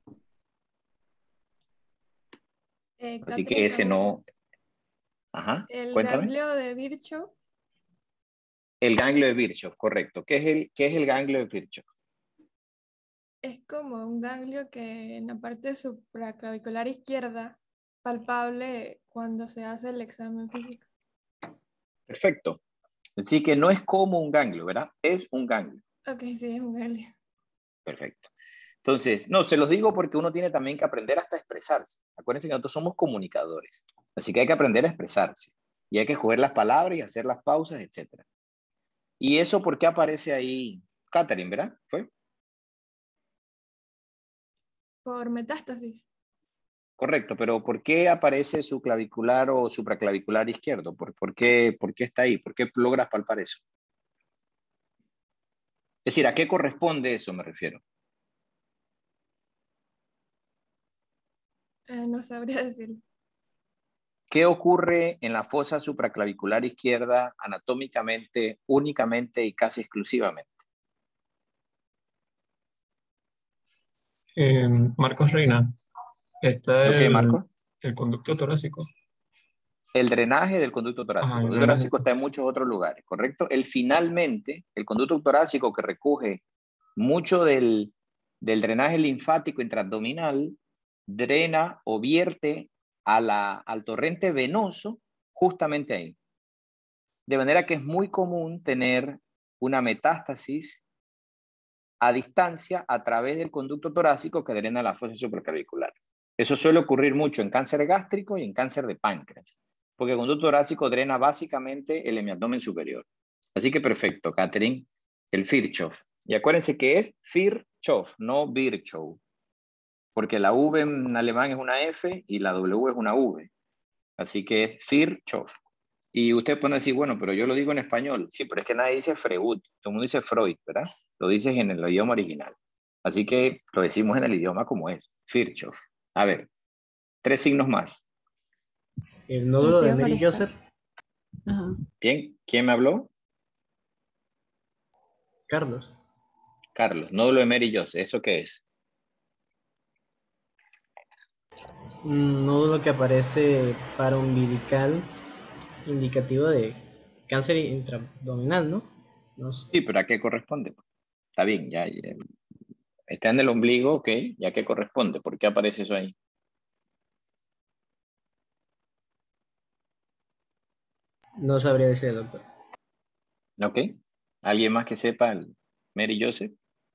Eh, Así Catherine que ese Saúl. no. Ajá, El cuéntame. ganglio de Virchow. El ganglio de Virchow, correcto. ¿Qué es el, qué es el ganglio de Virchow? Es como un ganglio que en la parte supraclavicular izquierda, palpable cuando se hace el examen físico. Perfecto. Así que no es como un ganglio, ¿verdad? Es un ganglio. Ok, sí, es un ganglio. Perfecto. Entonces, no, se los digo porque uno tiene también que aprender hasta a expresarse. Acuérdense que nosotros somos comunicadores. Así que hay que aprender a expresarse. Y hay que jugar las palabras y hacer las pausas, etcétera. ¿Y eso por qué aparece ahí? Catherine, ¿verdad? ¿Fue? Por metástasis. Correcto, pero ¿por qué aparece su clavicular o supraclavicular izquierdo? ¿Por, por, qué, ¿Por qué está ahí? ¿Por qué logras palpar eso? Es decir, ¿a qué corresponde eso, me refiero? Eh, no sabría decirlo. ¿Qué ocurre en la fosa supraclavicular izquierda anatómicamente, únicamente y casi exclusivamente? Eh, Marcos Reina, está ¿Lo que, el, Marco? el conducto torácico. El drenaje del conducto torácico. Ajá, El el conducto drenaje. torácico está en muchos otros lugares, ¿correcto? El finalmente, el conducto torácico que recoge mucho del, del drenaje linfático intraabdominal, drena o vierte a la, al torrente venoso justamente ahí. De manera que es muy común tener una metástasis a distancia a través del conducto torácico que drena la fosa supraclavicular. Eso suele ocurrir mucho en cáncer gástrico y en cáncer de páncreas, porque el conducto torácico drena básicamente el hemiabdomen superior. Así que perfecto, Catherine, el Virchow. Y acuérdense que es Virchow, no Virchow, porque la V en alemán es una F y la W es una V. Así que es Virchow. Y usted puede decir, bueno, pero yo lo digo en español. Sí, pero es que nadie dice Freud, todo el mundo dice Freud, ¿verdad? Lo dices en el idioma original. Así que lo decimos en el idioma como es, Virchow. A ver, tres signos más. El nódulo de Rocío Mary Mariscal. Joseph. Ajá. Bien, ¿quién me habló? Carlos. Carlos, nódulo de Mary Joseph, ¿eso qué es? Un nódulo que aparece paraumbilical indicativo de cáncer intraabdominal, ¿no? No sé. Sí, pero ¿a qué corresponde? Está bien, ya, ya. Está en el ombligo, ok, ¿ya qué corresponde? ¿Por qué aparece eso ahí? No sabría decir, doctor. Ok, ¿alguien más que sepa el Mary Joseph?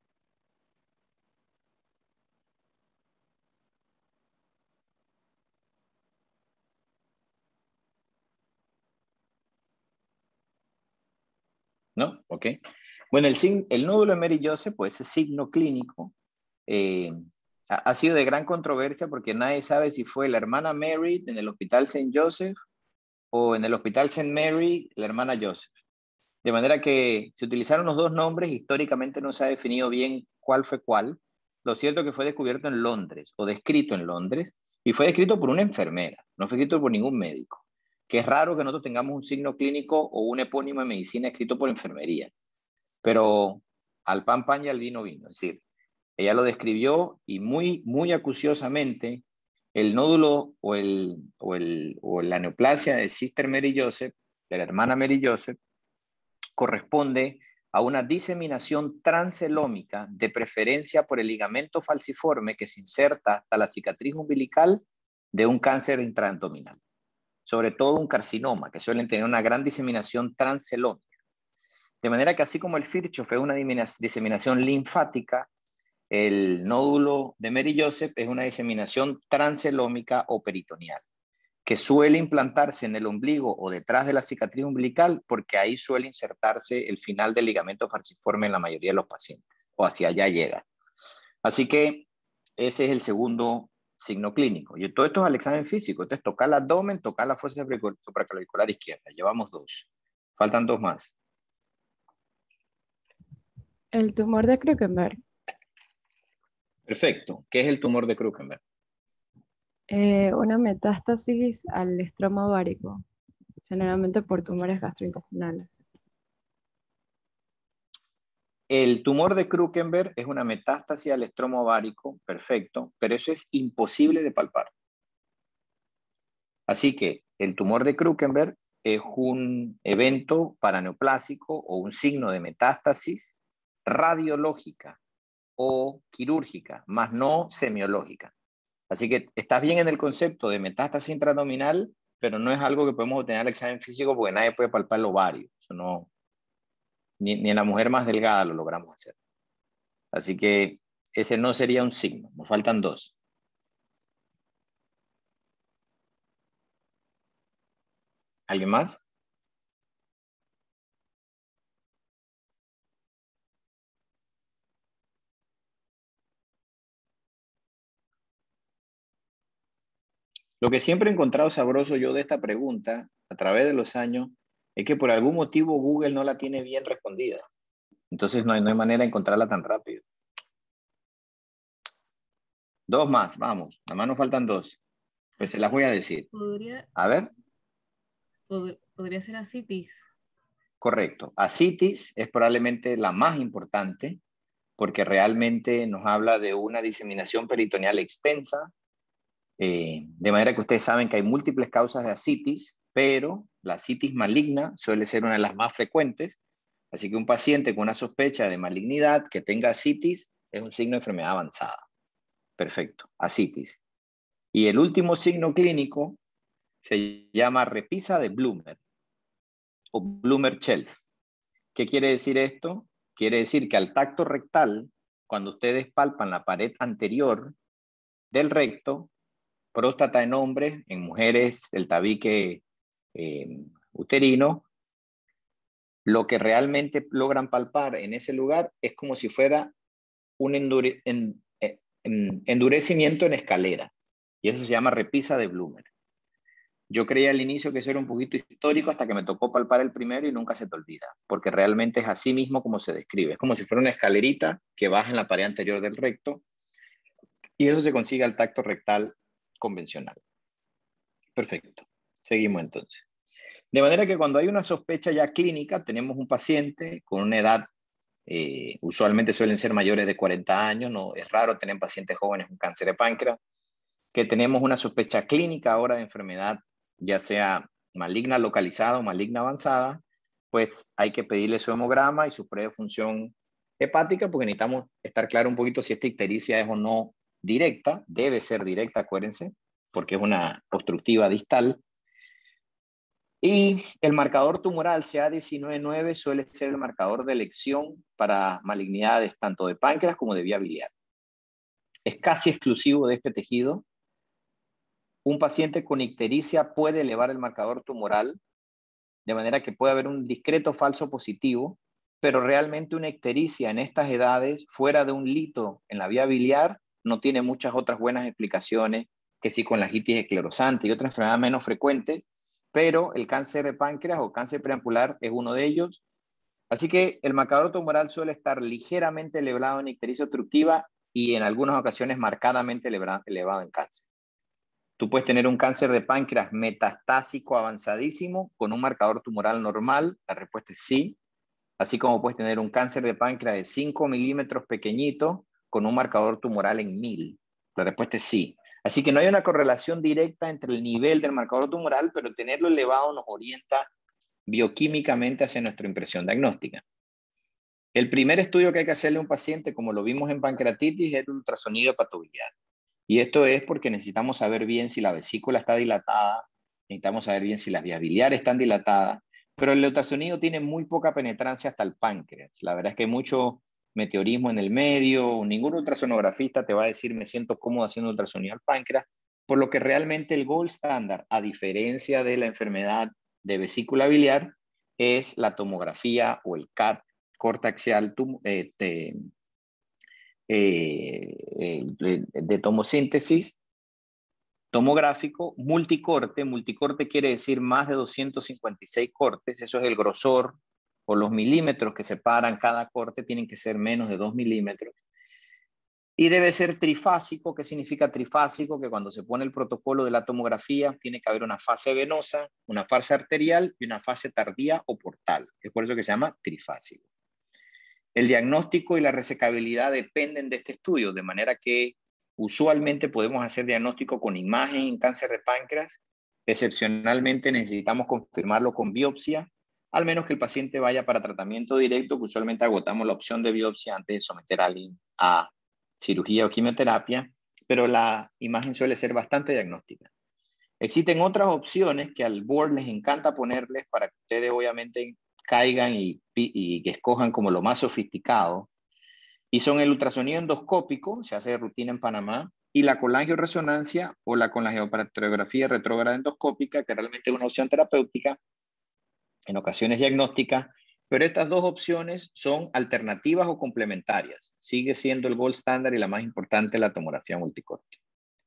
¿No? Ok. Bueno, el, sign, el nódulo de Mary Joseph, pues ese signo clínico, eh, ha, ha sido de gran controversia porque nadie sabe si fue la hermana Mary en el hospital Saint Joseph o en el hospital Saint Mary la hermana Joseph. De manera que se utilizaron los dos nombres, históricamente no se ha definido bien cuál fue cuál. Lo cierto es que fue descubierto en Londres o descrito en Londres y fue descrito por una enfermera, no fue escrito por ningún médico. Que es raro que nosotros tengamos un signo clínico o un epónimo de medicina escrito por enfermería. Pero al pan pan y al vino vino. Es decir, ella lo describió y muy, muy acuciosamente el nódulo o, el, o, el, o la neoplasia de Sister Mary Joseph, de la hermana Mary Joseph, corresponde a una diseminación transelómica de preferencia por el ligamento falciforme que se inserta hasta la cicatriz umbilical de un cáncer intraabdominal. Sobre todo un carcinoma, que suelen tener una gran diseminación transelómica. De manera que así como el Virchow fue una diseminación linfática, el nódulo de Mary Joseph es una diseminación transelómica o peritoneal. que suele implantarse en el ombligo o detrás de la cicatriz umbilical, porque ahí suele insertarse el final del ligamento falciforme en la mayoría de los pacientes, o hacia allá llega. Así que ese es el segundo signo clínico. Y todo esto es al examen físico. Entonces, tocar el abdomen, tocar la fuerza supraclavicular izquierda. Llevamos dos. Faltan dos más. El tumor de Krukenberg. Perfecto. ¿Qué es el tumor de Krukenberg? Eh, una metástasis al estroma ovárico, generalmente por tumores gastrointestinales. El tumor de Krukenberg es una metástasis al estroma ovárico, perfecto, pero eso es imposible de palpar. Así que el tumor de Krukenberg es un evento paraneoplásico o un signo de metástasis radiológica o quirúrgica, más no semiológica. Así que estás bien en el concepto de metástasis intraabdominal, pero no es algo que podemos obtener al examen físico porque nadie puede palpar el ovario. Eso no, ni, ni en la mujer más delgada lo logramos hacer. Así que ese no sería un signo. Nos faltan dos. ¿Alguien más? Lo que siempre he encontrado sabroso yo de esta pregunta, a través de los años, es que por algún motivo Google no la tiene bien respondida. Entonces no hay, no hay manera de encontrarla tan rápido. Dos más, vamos. Nada más nos faltan dos. Pues se las voy a decir. Podría, A ver. pod- podría ser ascitis. Correcto. Ascitis es probablemente la más importante porque realmente nos habla de una diseminación peritoneal extensa, eh, de manera que ustedes saben que hay múltiples causas de ascitis, pero la ascitis maligna suele ser una de las más frecuentes, así que un paciente con una sospecha de malignidad que tenga ascitis es un signo de enfermedad avanzada. Perfecto, ascitis. Y el último signo clínico se llama repisa de Bloomer o Bloomer-Shelf. ¿Qué quiere decir esto? Quiere decir que al tacto rectal, cuando ustedes palpan la pared anterior del recto, próstata en hombres, en mujeres el tabique eh, uterino, lo que realmente logran palpar en ese lugar es como si fuera un endure, en, en, endurecimiento en escalera. Y eso se llama repisa de Bloomer. Yo creía al inicio que eso era un poquito histórico hasta que me tocó palpar el primero y nunca se te olvida, porque realmente es así mismo como se describe. Es como si fuera una escalerita que baja en la pared anterior del recto y eso se consigue al tacto rectal convencional. Perfecto. Seguimos entonces. De manera que cuando hay una sospecha ya clínica, tenemos un paciente con una edad, eh, usualmente suelen ser mayores de cuarenta años, no, es raro tener pacientes jóvenes con cáncer de páncreas, que tenemos una sospecha clínica ahora de enfermedad, ya sea maligna localizada o maligna avanzada, pues hay que pedirle su hemograma y su prueba de función hepática, porque necesitamos estar claro un poquito si esta ictericia es o no directa, debe ser directa, acuérdense, porque es una obstructiva distal. Y el marcador tumoral C A diecinueve nueve suele ser el marcador de elección para malignidades tanto de páncreas como de vía biliar. Es casi exclusivo de este tejido. Un paciente con ictericia puede elevar el marcador tumoral, de manera que puede haber un discreto falso positivo, pero realmente una ictericia en estas edades, fuera de un lito en la vía biliar, no tiene muchas otras buenas explicaciones que si con la litis esclerosante y otras enfermedades menos frecuentes, pero el cáncer de páncreas o cáncer preampular es uno de ellos. Así que el marcador tumoral suele estar ligeramente elevado en ictericia obstructiva y en algunas ocasiones marcadamente elevado en cáncer. Tú puedes tener un cáncer de páncreas metastásico avanzadísimo con un marcador tumoral normal, la respuesta es sí, así como puedes tener un cáncer de páncreas de cinco milímetros pequeñito con un marcador tumoral en mil, la respuesta es sí. Así que no hay una correlación directa entre el nivel del marcador tumoral, pero tenerlo elevado nos orienta bioquímicamente hacia nuestra impresión diagnóstica. El primer estudio que hay que hacerle a un paciente, como lo vimos en pancreatitis, es el ultrasonido hepatobiliar. Y esto es porque necesitamos saber bien si la vesícula está dilatada, necesitamos saber bien si las vías biliares están dilatadas, pero el ultrasonido tiene muy poca penetrancia hasta el páncreas. La verdad es que hay mucho meteorismo en el medio, ningún ultrasonografista te va a decir me siento cómodo haciendo ultrasonido al páncreas, Por lo que realmente el gold standard, a diferencia de la enfermedad de vesícula biliar, es la tomografía o el C A T, corte axial eh, de, eh, de, de tomosíntesis tomográfico multicorte. Multicorte quiere decir más de doscientos cincuenta y seis cortes. Eso es el grosor o los milímetros que separan cada corte, tienen que ser menos de dos milímetros. Y debe ser trifásico. ¿Qué significa trifásico? Que cuando se pone el protocolo de la tomografía tiene que haber una fase venosa, una fase arterial y una fase tardía o portal. Es por eso que se llama trifásico. El diagnóstico y la resecabilidad dependen de este estudio, de manera que usualmente podemos hacer diagnóstico con imagen en cáncer de páncreas. Excepcionalmente necesitamos confirmarlo con biopsia, al menos que el paciente vaya para tratamiento directo, que usualmente agotamos la opción de biopsia antes de someter a alguien a cirugía o quimioterapia, pero la imagen suele ser bastante diagnóstica. Existen otras opciones que al board les encanta ponerles para que ustedes obviamente caigan y, y que escojan como lo más sofisticado, y son el ultrasonido endoscópico, se hace de rutina en Panamá, y la colangioresonancia o la colangiopatrografía retrógrada endoscópica, que realmente es una opción terapéutica, en ocasiones diagnóstica, pero estas dos opciones son alternativas o complementarias. Sigue siendo el gold standard y la más importante la tomografía multicorte.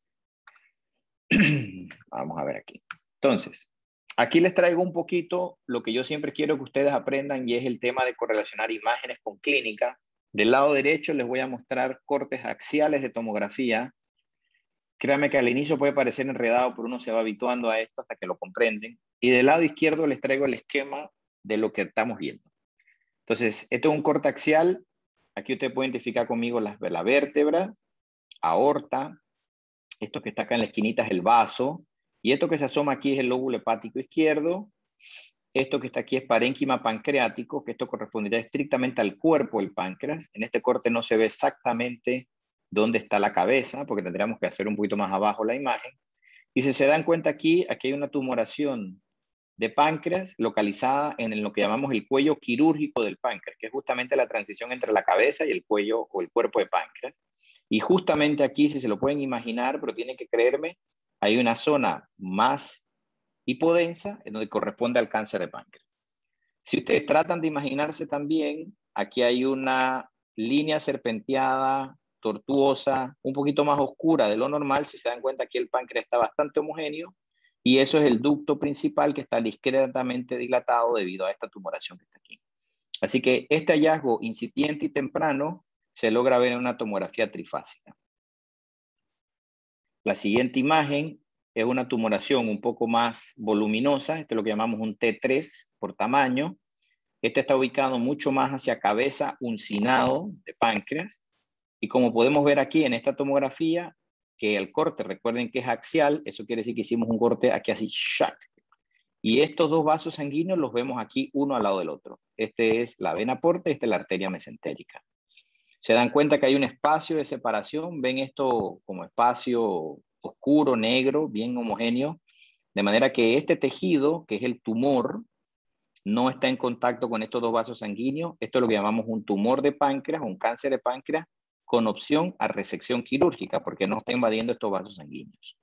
Vamos a ver aquí. Entonces, aquí les traigo un poquito lo que yo siempre quiero que ustedes aprendan, y es el tema de correlacionar imágenes con clínica. Del lado derecho les voy a mostrar cortes axiales de tomografía. Créanme que al inicio puede parecer enredado, pero uno se va habituando a esto hasta que lo comprenden. Y del lado izquierdo les traigo el esquema de lo que estamos viendo. Entonces, esto es un corte axial. Aquí usted puede identificar conmigo las, la vértebra, aorta. Esto que está acá en la esquinita es el vaso. Y esto que se asoma aquí es el lóbulo hepático izquierdo. Esto que está aquí es parénquima pancreático, que esto correspondería estrictamente al cuerpo del páncreas. En este corte no se ve exactamente dónde está la cabeza, porque tendríamos que hacer un poquito más abajo la imagen. Y si se dan cuenta aquí, aquí hay una tumoración de páncreas localizada en lo que llamamos el cuello quirúrgico del páncreas, que es justamente la transición entre la cabeza y el cuello o el cuerpo de páncreas. Y justamente aquí, si se lo pueden imaginar, pero tienen que creerme, hay una zona más hipodensa en donde corresponde al cáncer de páncreas. Si ustedes tratan de imaginarse también, aquí hay una línea serpenteada, tortuosa, un poquito más oscura de lo normal. Si se dan cuenta, aquí el páncreas está bastante homogéneo, y eso es el ducto principal que está discretamente dilatado debido a esta tumoración que está aquí. Así que este hallazgo incipiente y temprano se logra ver en una tomografía trifásica. La siguiente imagen es una tumoración un poco más voluminosa. Esto es lo que llamamos un T tres por tamaño. Este está ubicado mucho más hacia cabeza, uncinado de páncreas. Y como podemos ver aquí en esta tomografía, que el corte, recuerden que es axial, eso quiere decir que hicimos un corte aquí así, shack. Y estos dos vasos sanguíneos los vemos aquí uno al lado del otro. Este es la vena porta y esta es la arteria mesentérica. Se dan cuenta que hay un espacio de separación, ven esto como espacio oscuro, negro, bien homogéneo, de manera que este tejido, que es el tumor, no está en contacto con estos dos vasos sanguíneos. Esto es lo que llamamos un tumor de páncreas, un cáncer de páncreas, con opción a resección quirúrgica, porque no está invadiendo estos vasos sanguíneos.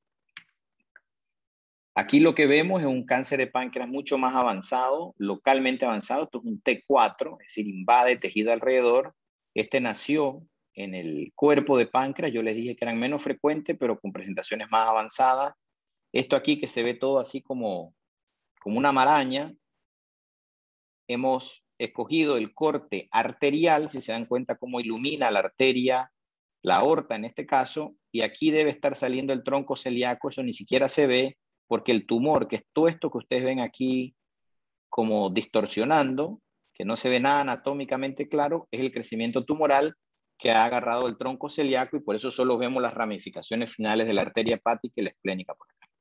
Aquí lo que vemos es un cáncer de páncreas mucho más avanzado, localmente avanzado. Esto es un T cuatro, es decir, invade tejido alrededor. Este nació en el cuerpo de páncreas. Yo les dije que eran menos frecuentes, pero con presentaciones más avanzadas. Esto aquí que se ve todo así como, como una maraña. Hemos escogido el corte arterial, si se dan cuenta cómo ilumina la arteria, la aorta en este caso, y aquí debe estar saliendo el tronco celíaco. Eso ni siquiera se ve, porque el tumor, que es todo esto que ustedes ven aquí como distorsionando, que no se ve nada anatómicamente claro, es el crecimiento tumoral que ha agarrado el tronco celíaco, y por eso solo vemos las ramificaciones finales de la arteria hepática y la esplénica por acá.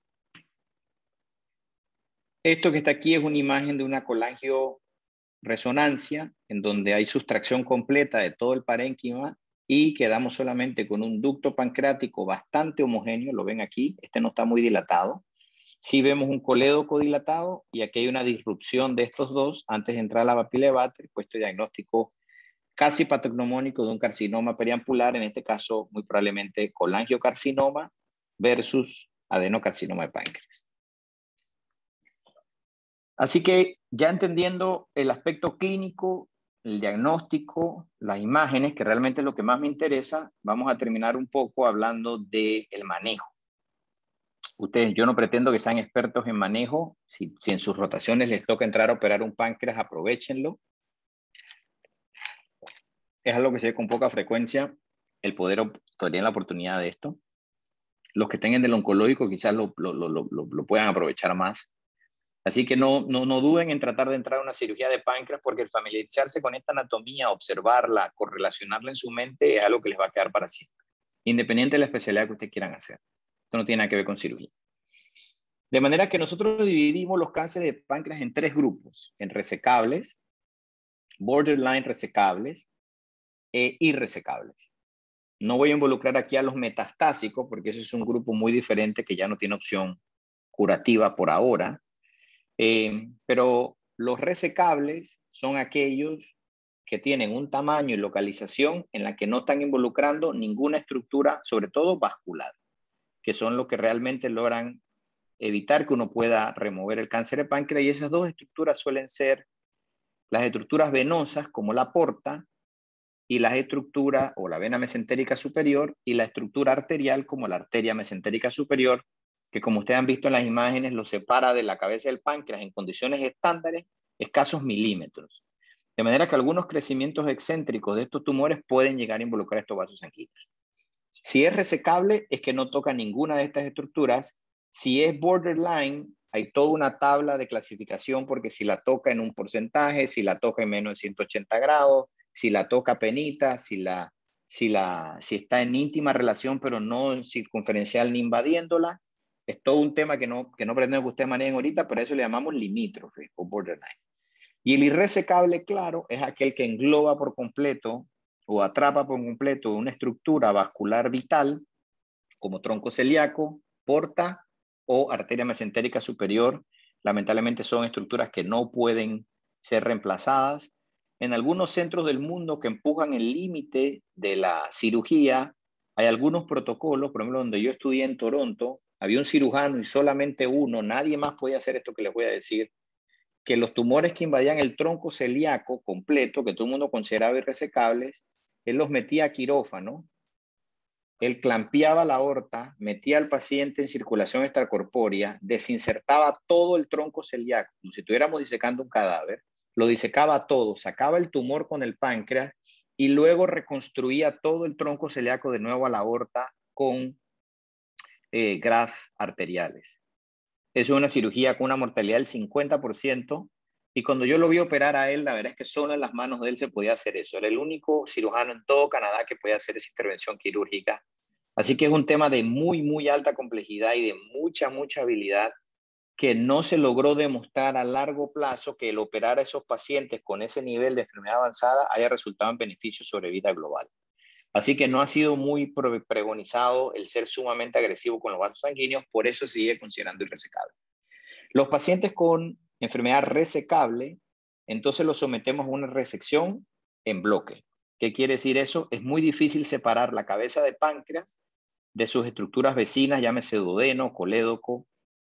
Esto que está aquí es una imagen de una colangioresonancia, en donde hay sustracción completa de todo el parénquima y quedamos solamente con un ducto pancreático bastante homogéneo. Lo ven aquí, este no está muy dilatado. Sí vemos un colédoco dilatado, y aquí hay una disrupción de estos dos antes de entrar a la papila de Bater, puesto diagnóstico casi patognomónico de un carcinoma periampular, en este caso muy probablemente colangiocarcinoma, versus adenocarcinoma de páncreas. Así que ya entendiendo el aspecto clínico, el diagnóstico, las imágenes, que realmente es lo que más me interesa, vamos a terminar un poco hablando del manejo. Ustedes, yo no pretendo que sean expertos en manejo. Si, si en sus rotaciones les toca entrar a operar un páncreas, aprovechenlo. Es algo que se ve con poca frecuencia, el poder tener la oportunidad de esto. Los que tengan del oncológico quizás lo, lo, lo, lo, lo puedan aprovechar más. Así que no, no, no duden en tratar de entrar a una cirugía de páncreas, porque el familiarizarse con esta anatomía, observarla, correlacionarla en su mente, es algo que les va a quedar para siempre, independiente de la especialidad que ustedes quieran hacer. Esto no tiene nada que ver con cirugía. De manera que nosotros dividimos los cánceres de páncreas en tres grupos: en resecables, borderline resecables e irresecables. No voy a involucrar aquí a los metastásicos, porque ese es un grupo muy diferente que ya no tiene opción curativa por ahora. Eh, pero los resecables son aquellos que tienen un tamaño y localización en la que no están involucrando ninguna estructura, sobre todo vascular, que son los que realmente logran evitar que uno pueda remover el cáncer de páncreas. Y esas dos estructuras suelen ser las estructuras venosas, como la porta, y las estructuras, o la vena mesentérica superior, y la estructura arterial, como la arteria mesentérica superior, que como ustedes han visto en las imágenes, lo separa de la cabeza del páncreas en condiciones estándares, escasos milímetros. De manera que algunos crecimientos excéntricos de estos tumores pueden llegar a involucrar estos vasos sanguíneos. Si es resecable, es que no toca ninguna de estas estructuras. Si es borderline, hay toda una tabla de clasificación, porque si la toca en un porcentaje, si la toca en menos de ciento ochenta grados, si la toca penita, si, la, si, la, si está en íntima relación, pero no circunferencial ni invadiéndola. Es todo un tema que no, que no pretendo que ustedes manejen ahorita, pero eso le llamamos limítrofe o borderline. Y el irresecable, claro, es aquel que engloba por completo o atrapa por completo una estructura vascular vital, como tronco celíaco, porta o arteria mesentérica superior. Lamentablemente son estructuras que no pueden ser reemplazadas. En algunos centros del mundo que empujan el límite de la cirugía, hay algunos protocolos. Por ejemplo, donde yo estudié en Toronto, había un cirujano y solamente uno, nadie más podía hacer esto que les voy a decir, que los tumores que invadían el tronco celíaco completo, que todo el mundo consideraba irresecables, él los metía a quirófano, él clampeaba la aorta, metía al paciente en circulación extracorpórea, desinsertaba todo el tronco celíaco, como si estuviéramos disecando un cadáver, lo disecaba todo, sacaba el tumor con el páncreas y luego reconstruía todo el tronco celíaco de nuevo a la aorta con eh, grafts arteriales. Es una cirugía con una mortalidad del cincuenta por ciento, y cuando yo lo vi operar a él, la verdad es que solo en las manos de él se podía hacer eso. Era el único cirujano en todo Canadá que podía hacer esa intervención quirúrgica. Así que es un tema de muy, muy alta complejidad y de mucha, mucha habilidad, que no se logró demostrar a largo plazo que el operar a esos pacientes con ese nivel de enfermedad avanzada haya resultado en beneficio sobre vida global. Así que no ha sido muy pregonizado el ser sumamente agresivo con los vasos sanguíneos, por eso se sigue considerando irresecable. Los pacientes con enfermedad resecable, entonces los sometemos a una resección en bloque. ¿Qué quiere decir eso? Es muy difícil separar la cabeza de páncreas de sus estructuras vecinas, llámese duodeno, colédoco.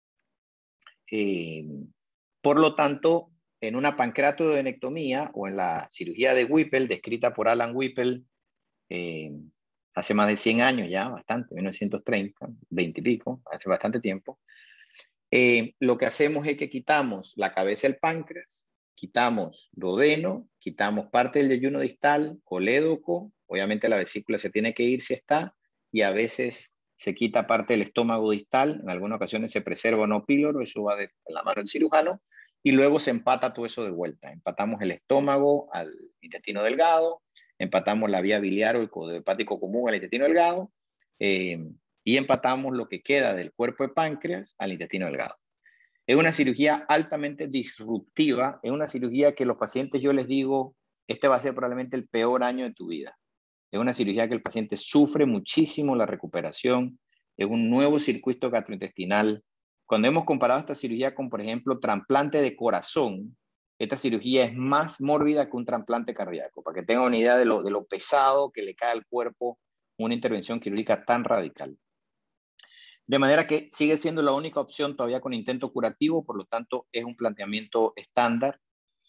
Eh, por lo tanto, en una pancreatoadenectomía o en la cirugía de Whipple, descrita por Alan Whipple, Eh, hace más de cien años ya, bastante, mil novecientos treinta, veinte y pico, hace bastante tiempo, eh, lo que hacemos es que quitamos la cabeza del páncreas, quitamos duodeno, quitamos parte del yeyuno distal, colédoco, obviamente la vesícula se tiene que ir si está, y a veces se quita parte del estómago distal, en algunas ocasiones se preserva no píloro, eso va de la mano del cirujano, y luego se empata todo eso de vuelta. Empatamos el estómago al intestino delgado, empatamos la vía biliar o el codo hepático común al intestino delgado, eh, y empatamos lo que queda del cuerpo de páncreas al intestino delgado. Es una cirugía altamente disruptiva, es una cirugía que los pacientes yo les digo, este va a ser probablemente el peor año de tu vida. Es una cirugía que el paciente sufre muchísimo la recuperación, es un nuevo circuito gastrointestinal. Cuando hemos comparado esta cirugía con, por ejemplo, trasplante de corazón, esta cirugía es más mórbida que un trasplante cardíaco, para que tengan una idea de lo, de lo pesado que le cae al cuerpo una intervención quirúrgica tan radical. De manera que sigue siendo la única opción todavía con intento curativo, por lo tanto es un planteamiento estándar.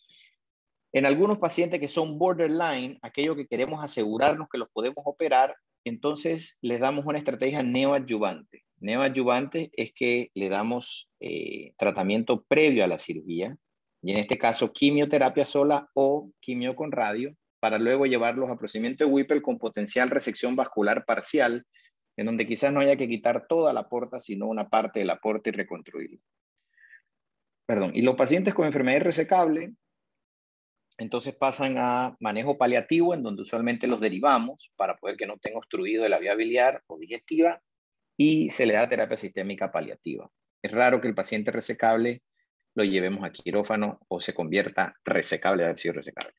En algunos pacientes que son borderline, aquellos que queremos asegurarnos que los podemos operar, entonces les damos una estrategia neoadyuvante. Neoadyuvante es que le damos eh, tratamiento previo a la cirugía, y en este caso quimioterapia sola o quimio con radio, para luego llevarlos a procedimiento de Whipple con potencial resección vascular parcial, en donde quizás no haya que quitar toda la aorta, sino una parte de la aorta y reconstruirla. Perdón, y los pacientes con enfermedad irresecable, entonces pasan a manejo paliativo, en donde usualmente los derivamos para poder que no tenga obstruido de la vía biliar o digestiva, y se le da terapia sistémica paliativa. Es raro que el paciente resecable lo llevemos a quirófano o se convierta resecable de haber sido resecable.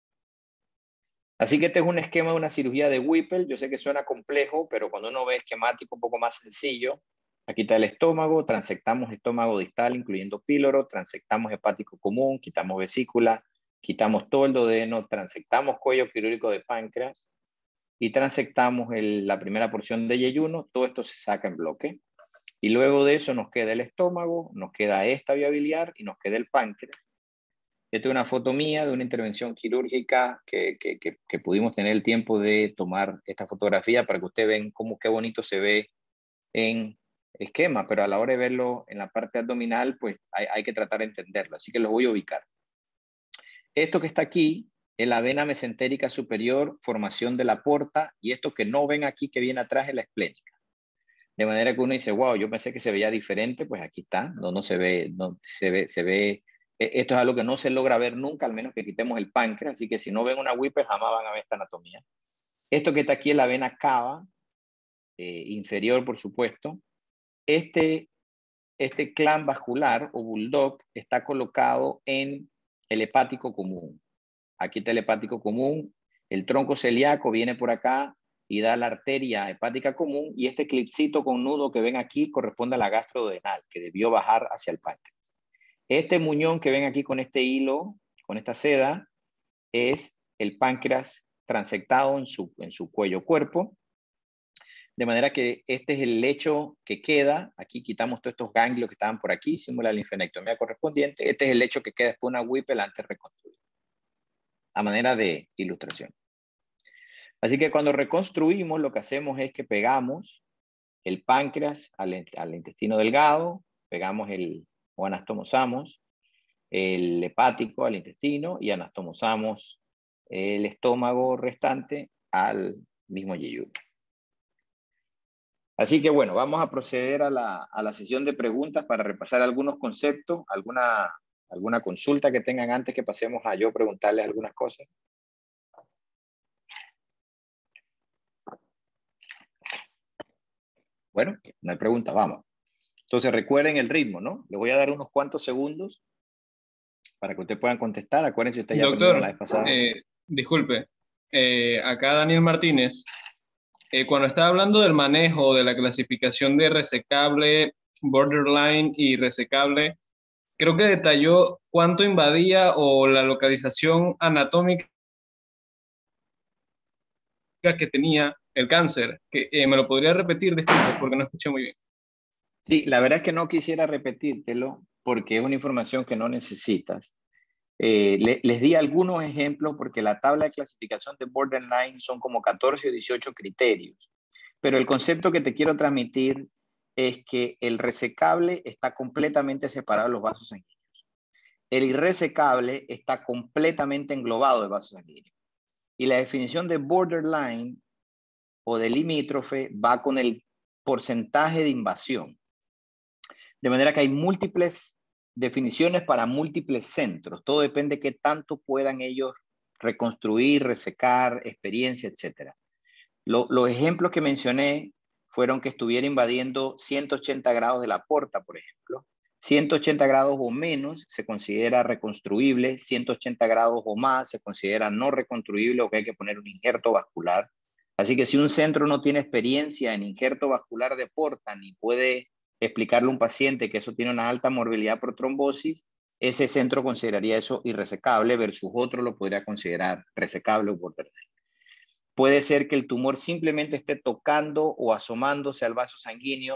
Así que este es un esquema de una cirugía de Whipple. Yo sé que suena complejo, pero cuando uno ve esquemático un poco más sencillo, aquí está el estómago, transectamos estómago distal, incluyendo píloro, transectamos hepático común, quitamos vesícula, quitamos todo el duodeno, transectamos cuello quirúrgico de páncreas y transectamos el, la primera porción de yeyuno. Todo esto se saca en bloque. Y luego de eso nos queda el estómago, nos queda esta vía biliar y nos queda el páncreas. Esta es una foto mía de una intervención quirúrgica que, que, que, que pudimos tener el tiempo de tomar esta fotografía para que ustedes vean cómo qué bonito se ve en esquema, pero a la hora de verlo en la parte abdominal, pues hay, hay que tratar de entenderlo. Así que los voy a ubicar. Esto que está aquí es la vena mesentérica superior, formación de la aorta, y esto que no ven aquí que viene atrás es la esplénica. De manera que uno dice, wow, yo pensé que se veía diferente, pues aquí está, no, no se ve, no se ve, se ve. Esto es algo que no se logra ver nunca, al menos que quitemos el páncreas, así que si no ven una Whipple jamás van a ver esta anatomía. Esto que está aquí es la vena cava, eh, inferior por supuesto. Este, este clan vascular o bulldog está colocado en el hepático común. Aquí está el hepático común, el tronco celíaco viene por acá y da la arteria hepática común, y este clipcito con nudo que ven aquí corresponde a la gastrodenal, que debió bajar hacia el páncreas. Este muñón que ven aquí con este hilo, con esta seda, es el páncreas transectado en su, en su cuello cuerpo. De manera que este es el lecho que queda. Aquí quitamos todos estos ganglios que estaban por aquí, hicimos la linfenectomía correspondiente. Este es el lecho que queda después de una Whipple antes de reconstruir. A manera de ilustración. Así que cuando reconstruimos, lo que hacemos es que pegamos el páncreas al, al intestino delgado, pegamos el, o anastomosamos el hepático al intestino y anastomosamos el estómago restante al mismo yeyuno. Así que bueno, vamos a proceder a la, a la sesión de preguntas para repasar algunos conceptos, alguna, alguna consulta que tengan antes que pasemos a yo preguntarles algunas cosas. Bueno, no hay pregunta, vamos. Entonces recuerden el ritmo, ¿no? Les voy a dar unos cuantos segundos para que ustedes puedan contestar. Acuérdense, ustedes ya Doctor, la vez pasada. Eh, disculpe, eh, acá Daniel Martínez, eh, cuando estaba hablando del manejo de la clasificación de resecable, borderline y resecable, creo que detalló cuánto invadía o la localización anatómica que tenía el cáncer. Que, eh, ¿me lo podría repetir? Disculpe, porque no escuché muy bien. Sí, la verdad es que no quisiera repetírtelo porque es una información que no necesitas. Eh, le, les di algunos ejemplos porque la tabla de clasificación de borderline son como catorce o dieciocho criterios. Pero el concepto que te quiero transmitir es que el resecable está completamente separado de los vasos sanguíneos. El irresecable está completamente englobado de vasos sanguíneos. Y la definición de borderline o de limítrofe va con el porcentaje de invasión. De manera que hay múltiples definiciones para múltiples centros. Todo depende de qué tanto puedan ellos reconstruir, resecar, experiencia, etcétera. Lo, los ejemplos que mencioné fueron que estuviera invadiendo ciento ochenta grados de la aorta, por ejemplo. ciento ochenta grados o menos se considera reconstruible, ciento ochenta grados o más se considera no reconstruible o que hay que poner un injerto vascular. Así que si un centro no tiene experiencia en injerto vascular de aorta ni puede explicarle a un paciente que eso tiene una alta morbilidad por trombosis, ese centro consideraría eso irresecable versus otro lo podría considerar resecable o borderline. Puede ser que el tumor simplemente esté tocando o asomándose al vaso sanguíneo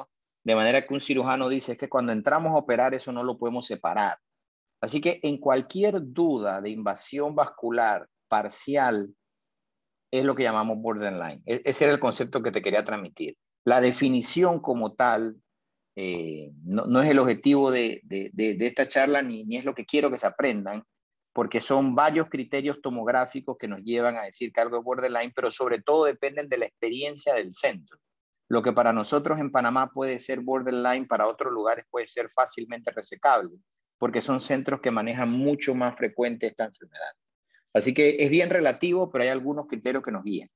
De manera que un cirujano dice es que cuando entramos a operar eso no lo podemos separar. Así que en cualquier duda de invasión vascular parcial es lo que llamamos borderline. E- ese era el concepto que te quería transmitir. La definición como tal eh, no, no es el objetivo de, de, de, de esta charla ni, ni es lo que quiero que se aprendan, porque son varios criterios tomográficos que nos llevan a decir que algo es borderline, pero sobre todo dependen de la experiencia del centro. Lo que para nosotros en Panamá puede ser borderline, para otros lugares puede ser fácilmente resecable, porque son centros que manejan mucho más frecuente esta enfermedad. Así que es bien relativo, pero hay algunos criterios que nos guían.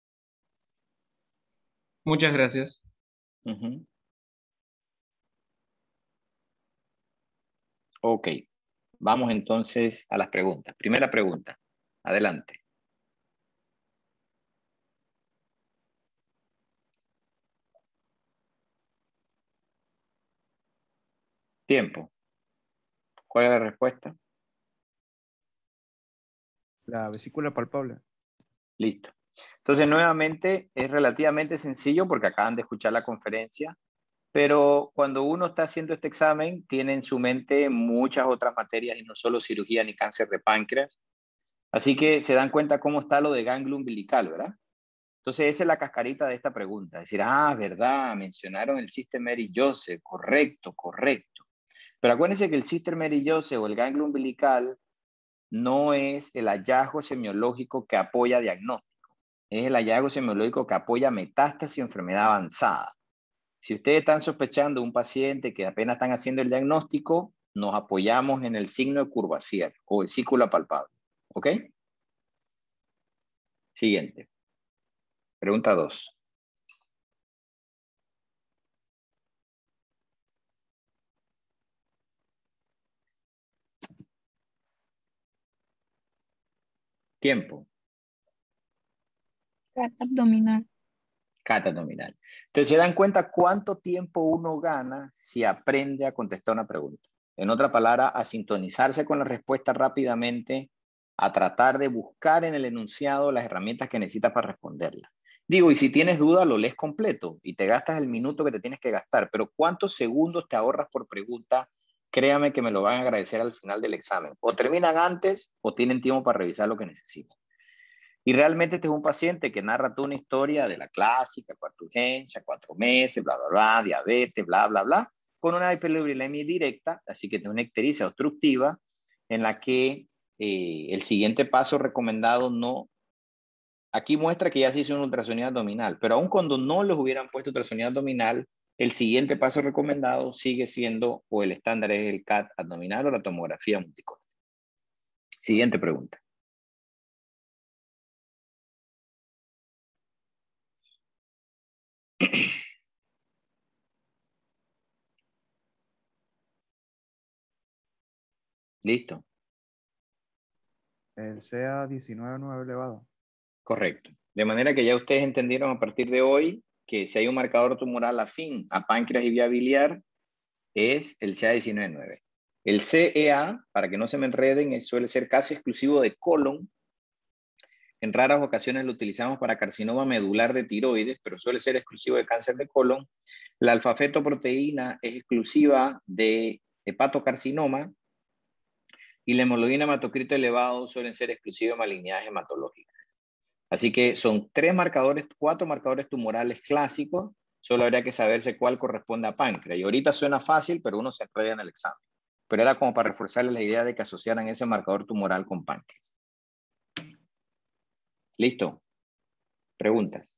Muchas gracias. Uh-huh. Ok, vamos entonces a las preguntas. Primera pregunta, adelante. Tiempo. ¿Cuál es la respuesta? La vesícula palpable. Listo. Entonces, nuevamente, es relativamente sencillo porque acaban de escuchar la conferencia, pero cuando uno está haciendo este examen, tiene en su mente muchas otras materias y no solo cirugía ni cáncer de páncreas. Así que se dan cuenta cómo está lo de ganglio umbilical, ¿verdad? Entonces, esa es la cascarita de esta pregunta. Es decir, ah, verdad, mencionaron el Sister Mary Joseph, correcto, correcto. Pero acuérdense que el Sister Mary Joseph o el ganglio umbilical no es el hallazgo semiológico que apoya diagnóstico. Es el hallazgo semiológico que apoya metástasis o enfermedad avanzada. Si ustedes están sospechando de un paciente que apenas están haciendo el diagnóstico, nos apoyamos en el signo de Courvoisier o vesícula palpable. ¿Ok? Siguiente. Pregunta dos. Tiempo. Cata abdominal. Cata abdominal. Entonces, ¿se dan cuenta cuánto tiempo uno gana si aprende a contestar una pregunta? En otra palabra, a sintonizarse con la respuesta rápidamente, a tratar de buscar en el enunciado las herramientas que necesitas para responderla. Digo, y si tienes duda, lo lees completo y te gastas el minuto que te tienes que gastar, pero ¿cuántos segundos te ahorras por pregunta? Créame que me lo van a agradecer al final del examen. O terminan antes o tienen tiempo para revisar lo que necesitan. Y realmente este es un paciente que narra toda una historia de la clásica, cuarta urgencia, cuatro meses, bla, bla, bla, diabetes, bla, bla, bla, con una hiperurilemia directa, así que tiene una ictericia obstructiva, en la que eh, el siguiente paso recomendado no, aquí muestra que ya se hizo una ultrasonido abdominal, pero aun cuando no les hubieran puesto ultrasonido abdominal, el siguiente paso recomendado sigue siendo, o el estándar es el C A T abdominal o la tomografía multicorte. Siguiente pregunta. ¿Listo? El C A diecinueve nueve elevado. Correcto. De manera que ya ustedes entendieron a partir de hoy que si hay un marcador tumoral afín a páncreas y vía biliar, es el C A diecinueve nueve. El C E A, para que no se me enreden, suele ser casi exclusivo de colon. En raras ocasiones lo utilizamos para carcinoma medular de tiroides, pero suele ser exclusivo de cáncer de colon. La alfa-fetoproteína es exclusiva de hepatocarcinoma y la hemoglobina hematocrito elevado suelen ser exclusivos de malignidades hematológicas. Así que son tres marcadores, cuatro marcadores tumorales clásicos, solo habría que saberse cuál corresponde a páncreas. Y ahorita suena fácil, pero uno se enreda en el examen. Pero era como para reforzarles la idea de que asociaran ese marcador tumoral con páncreas. ¿Listo? Preguntas.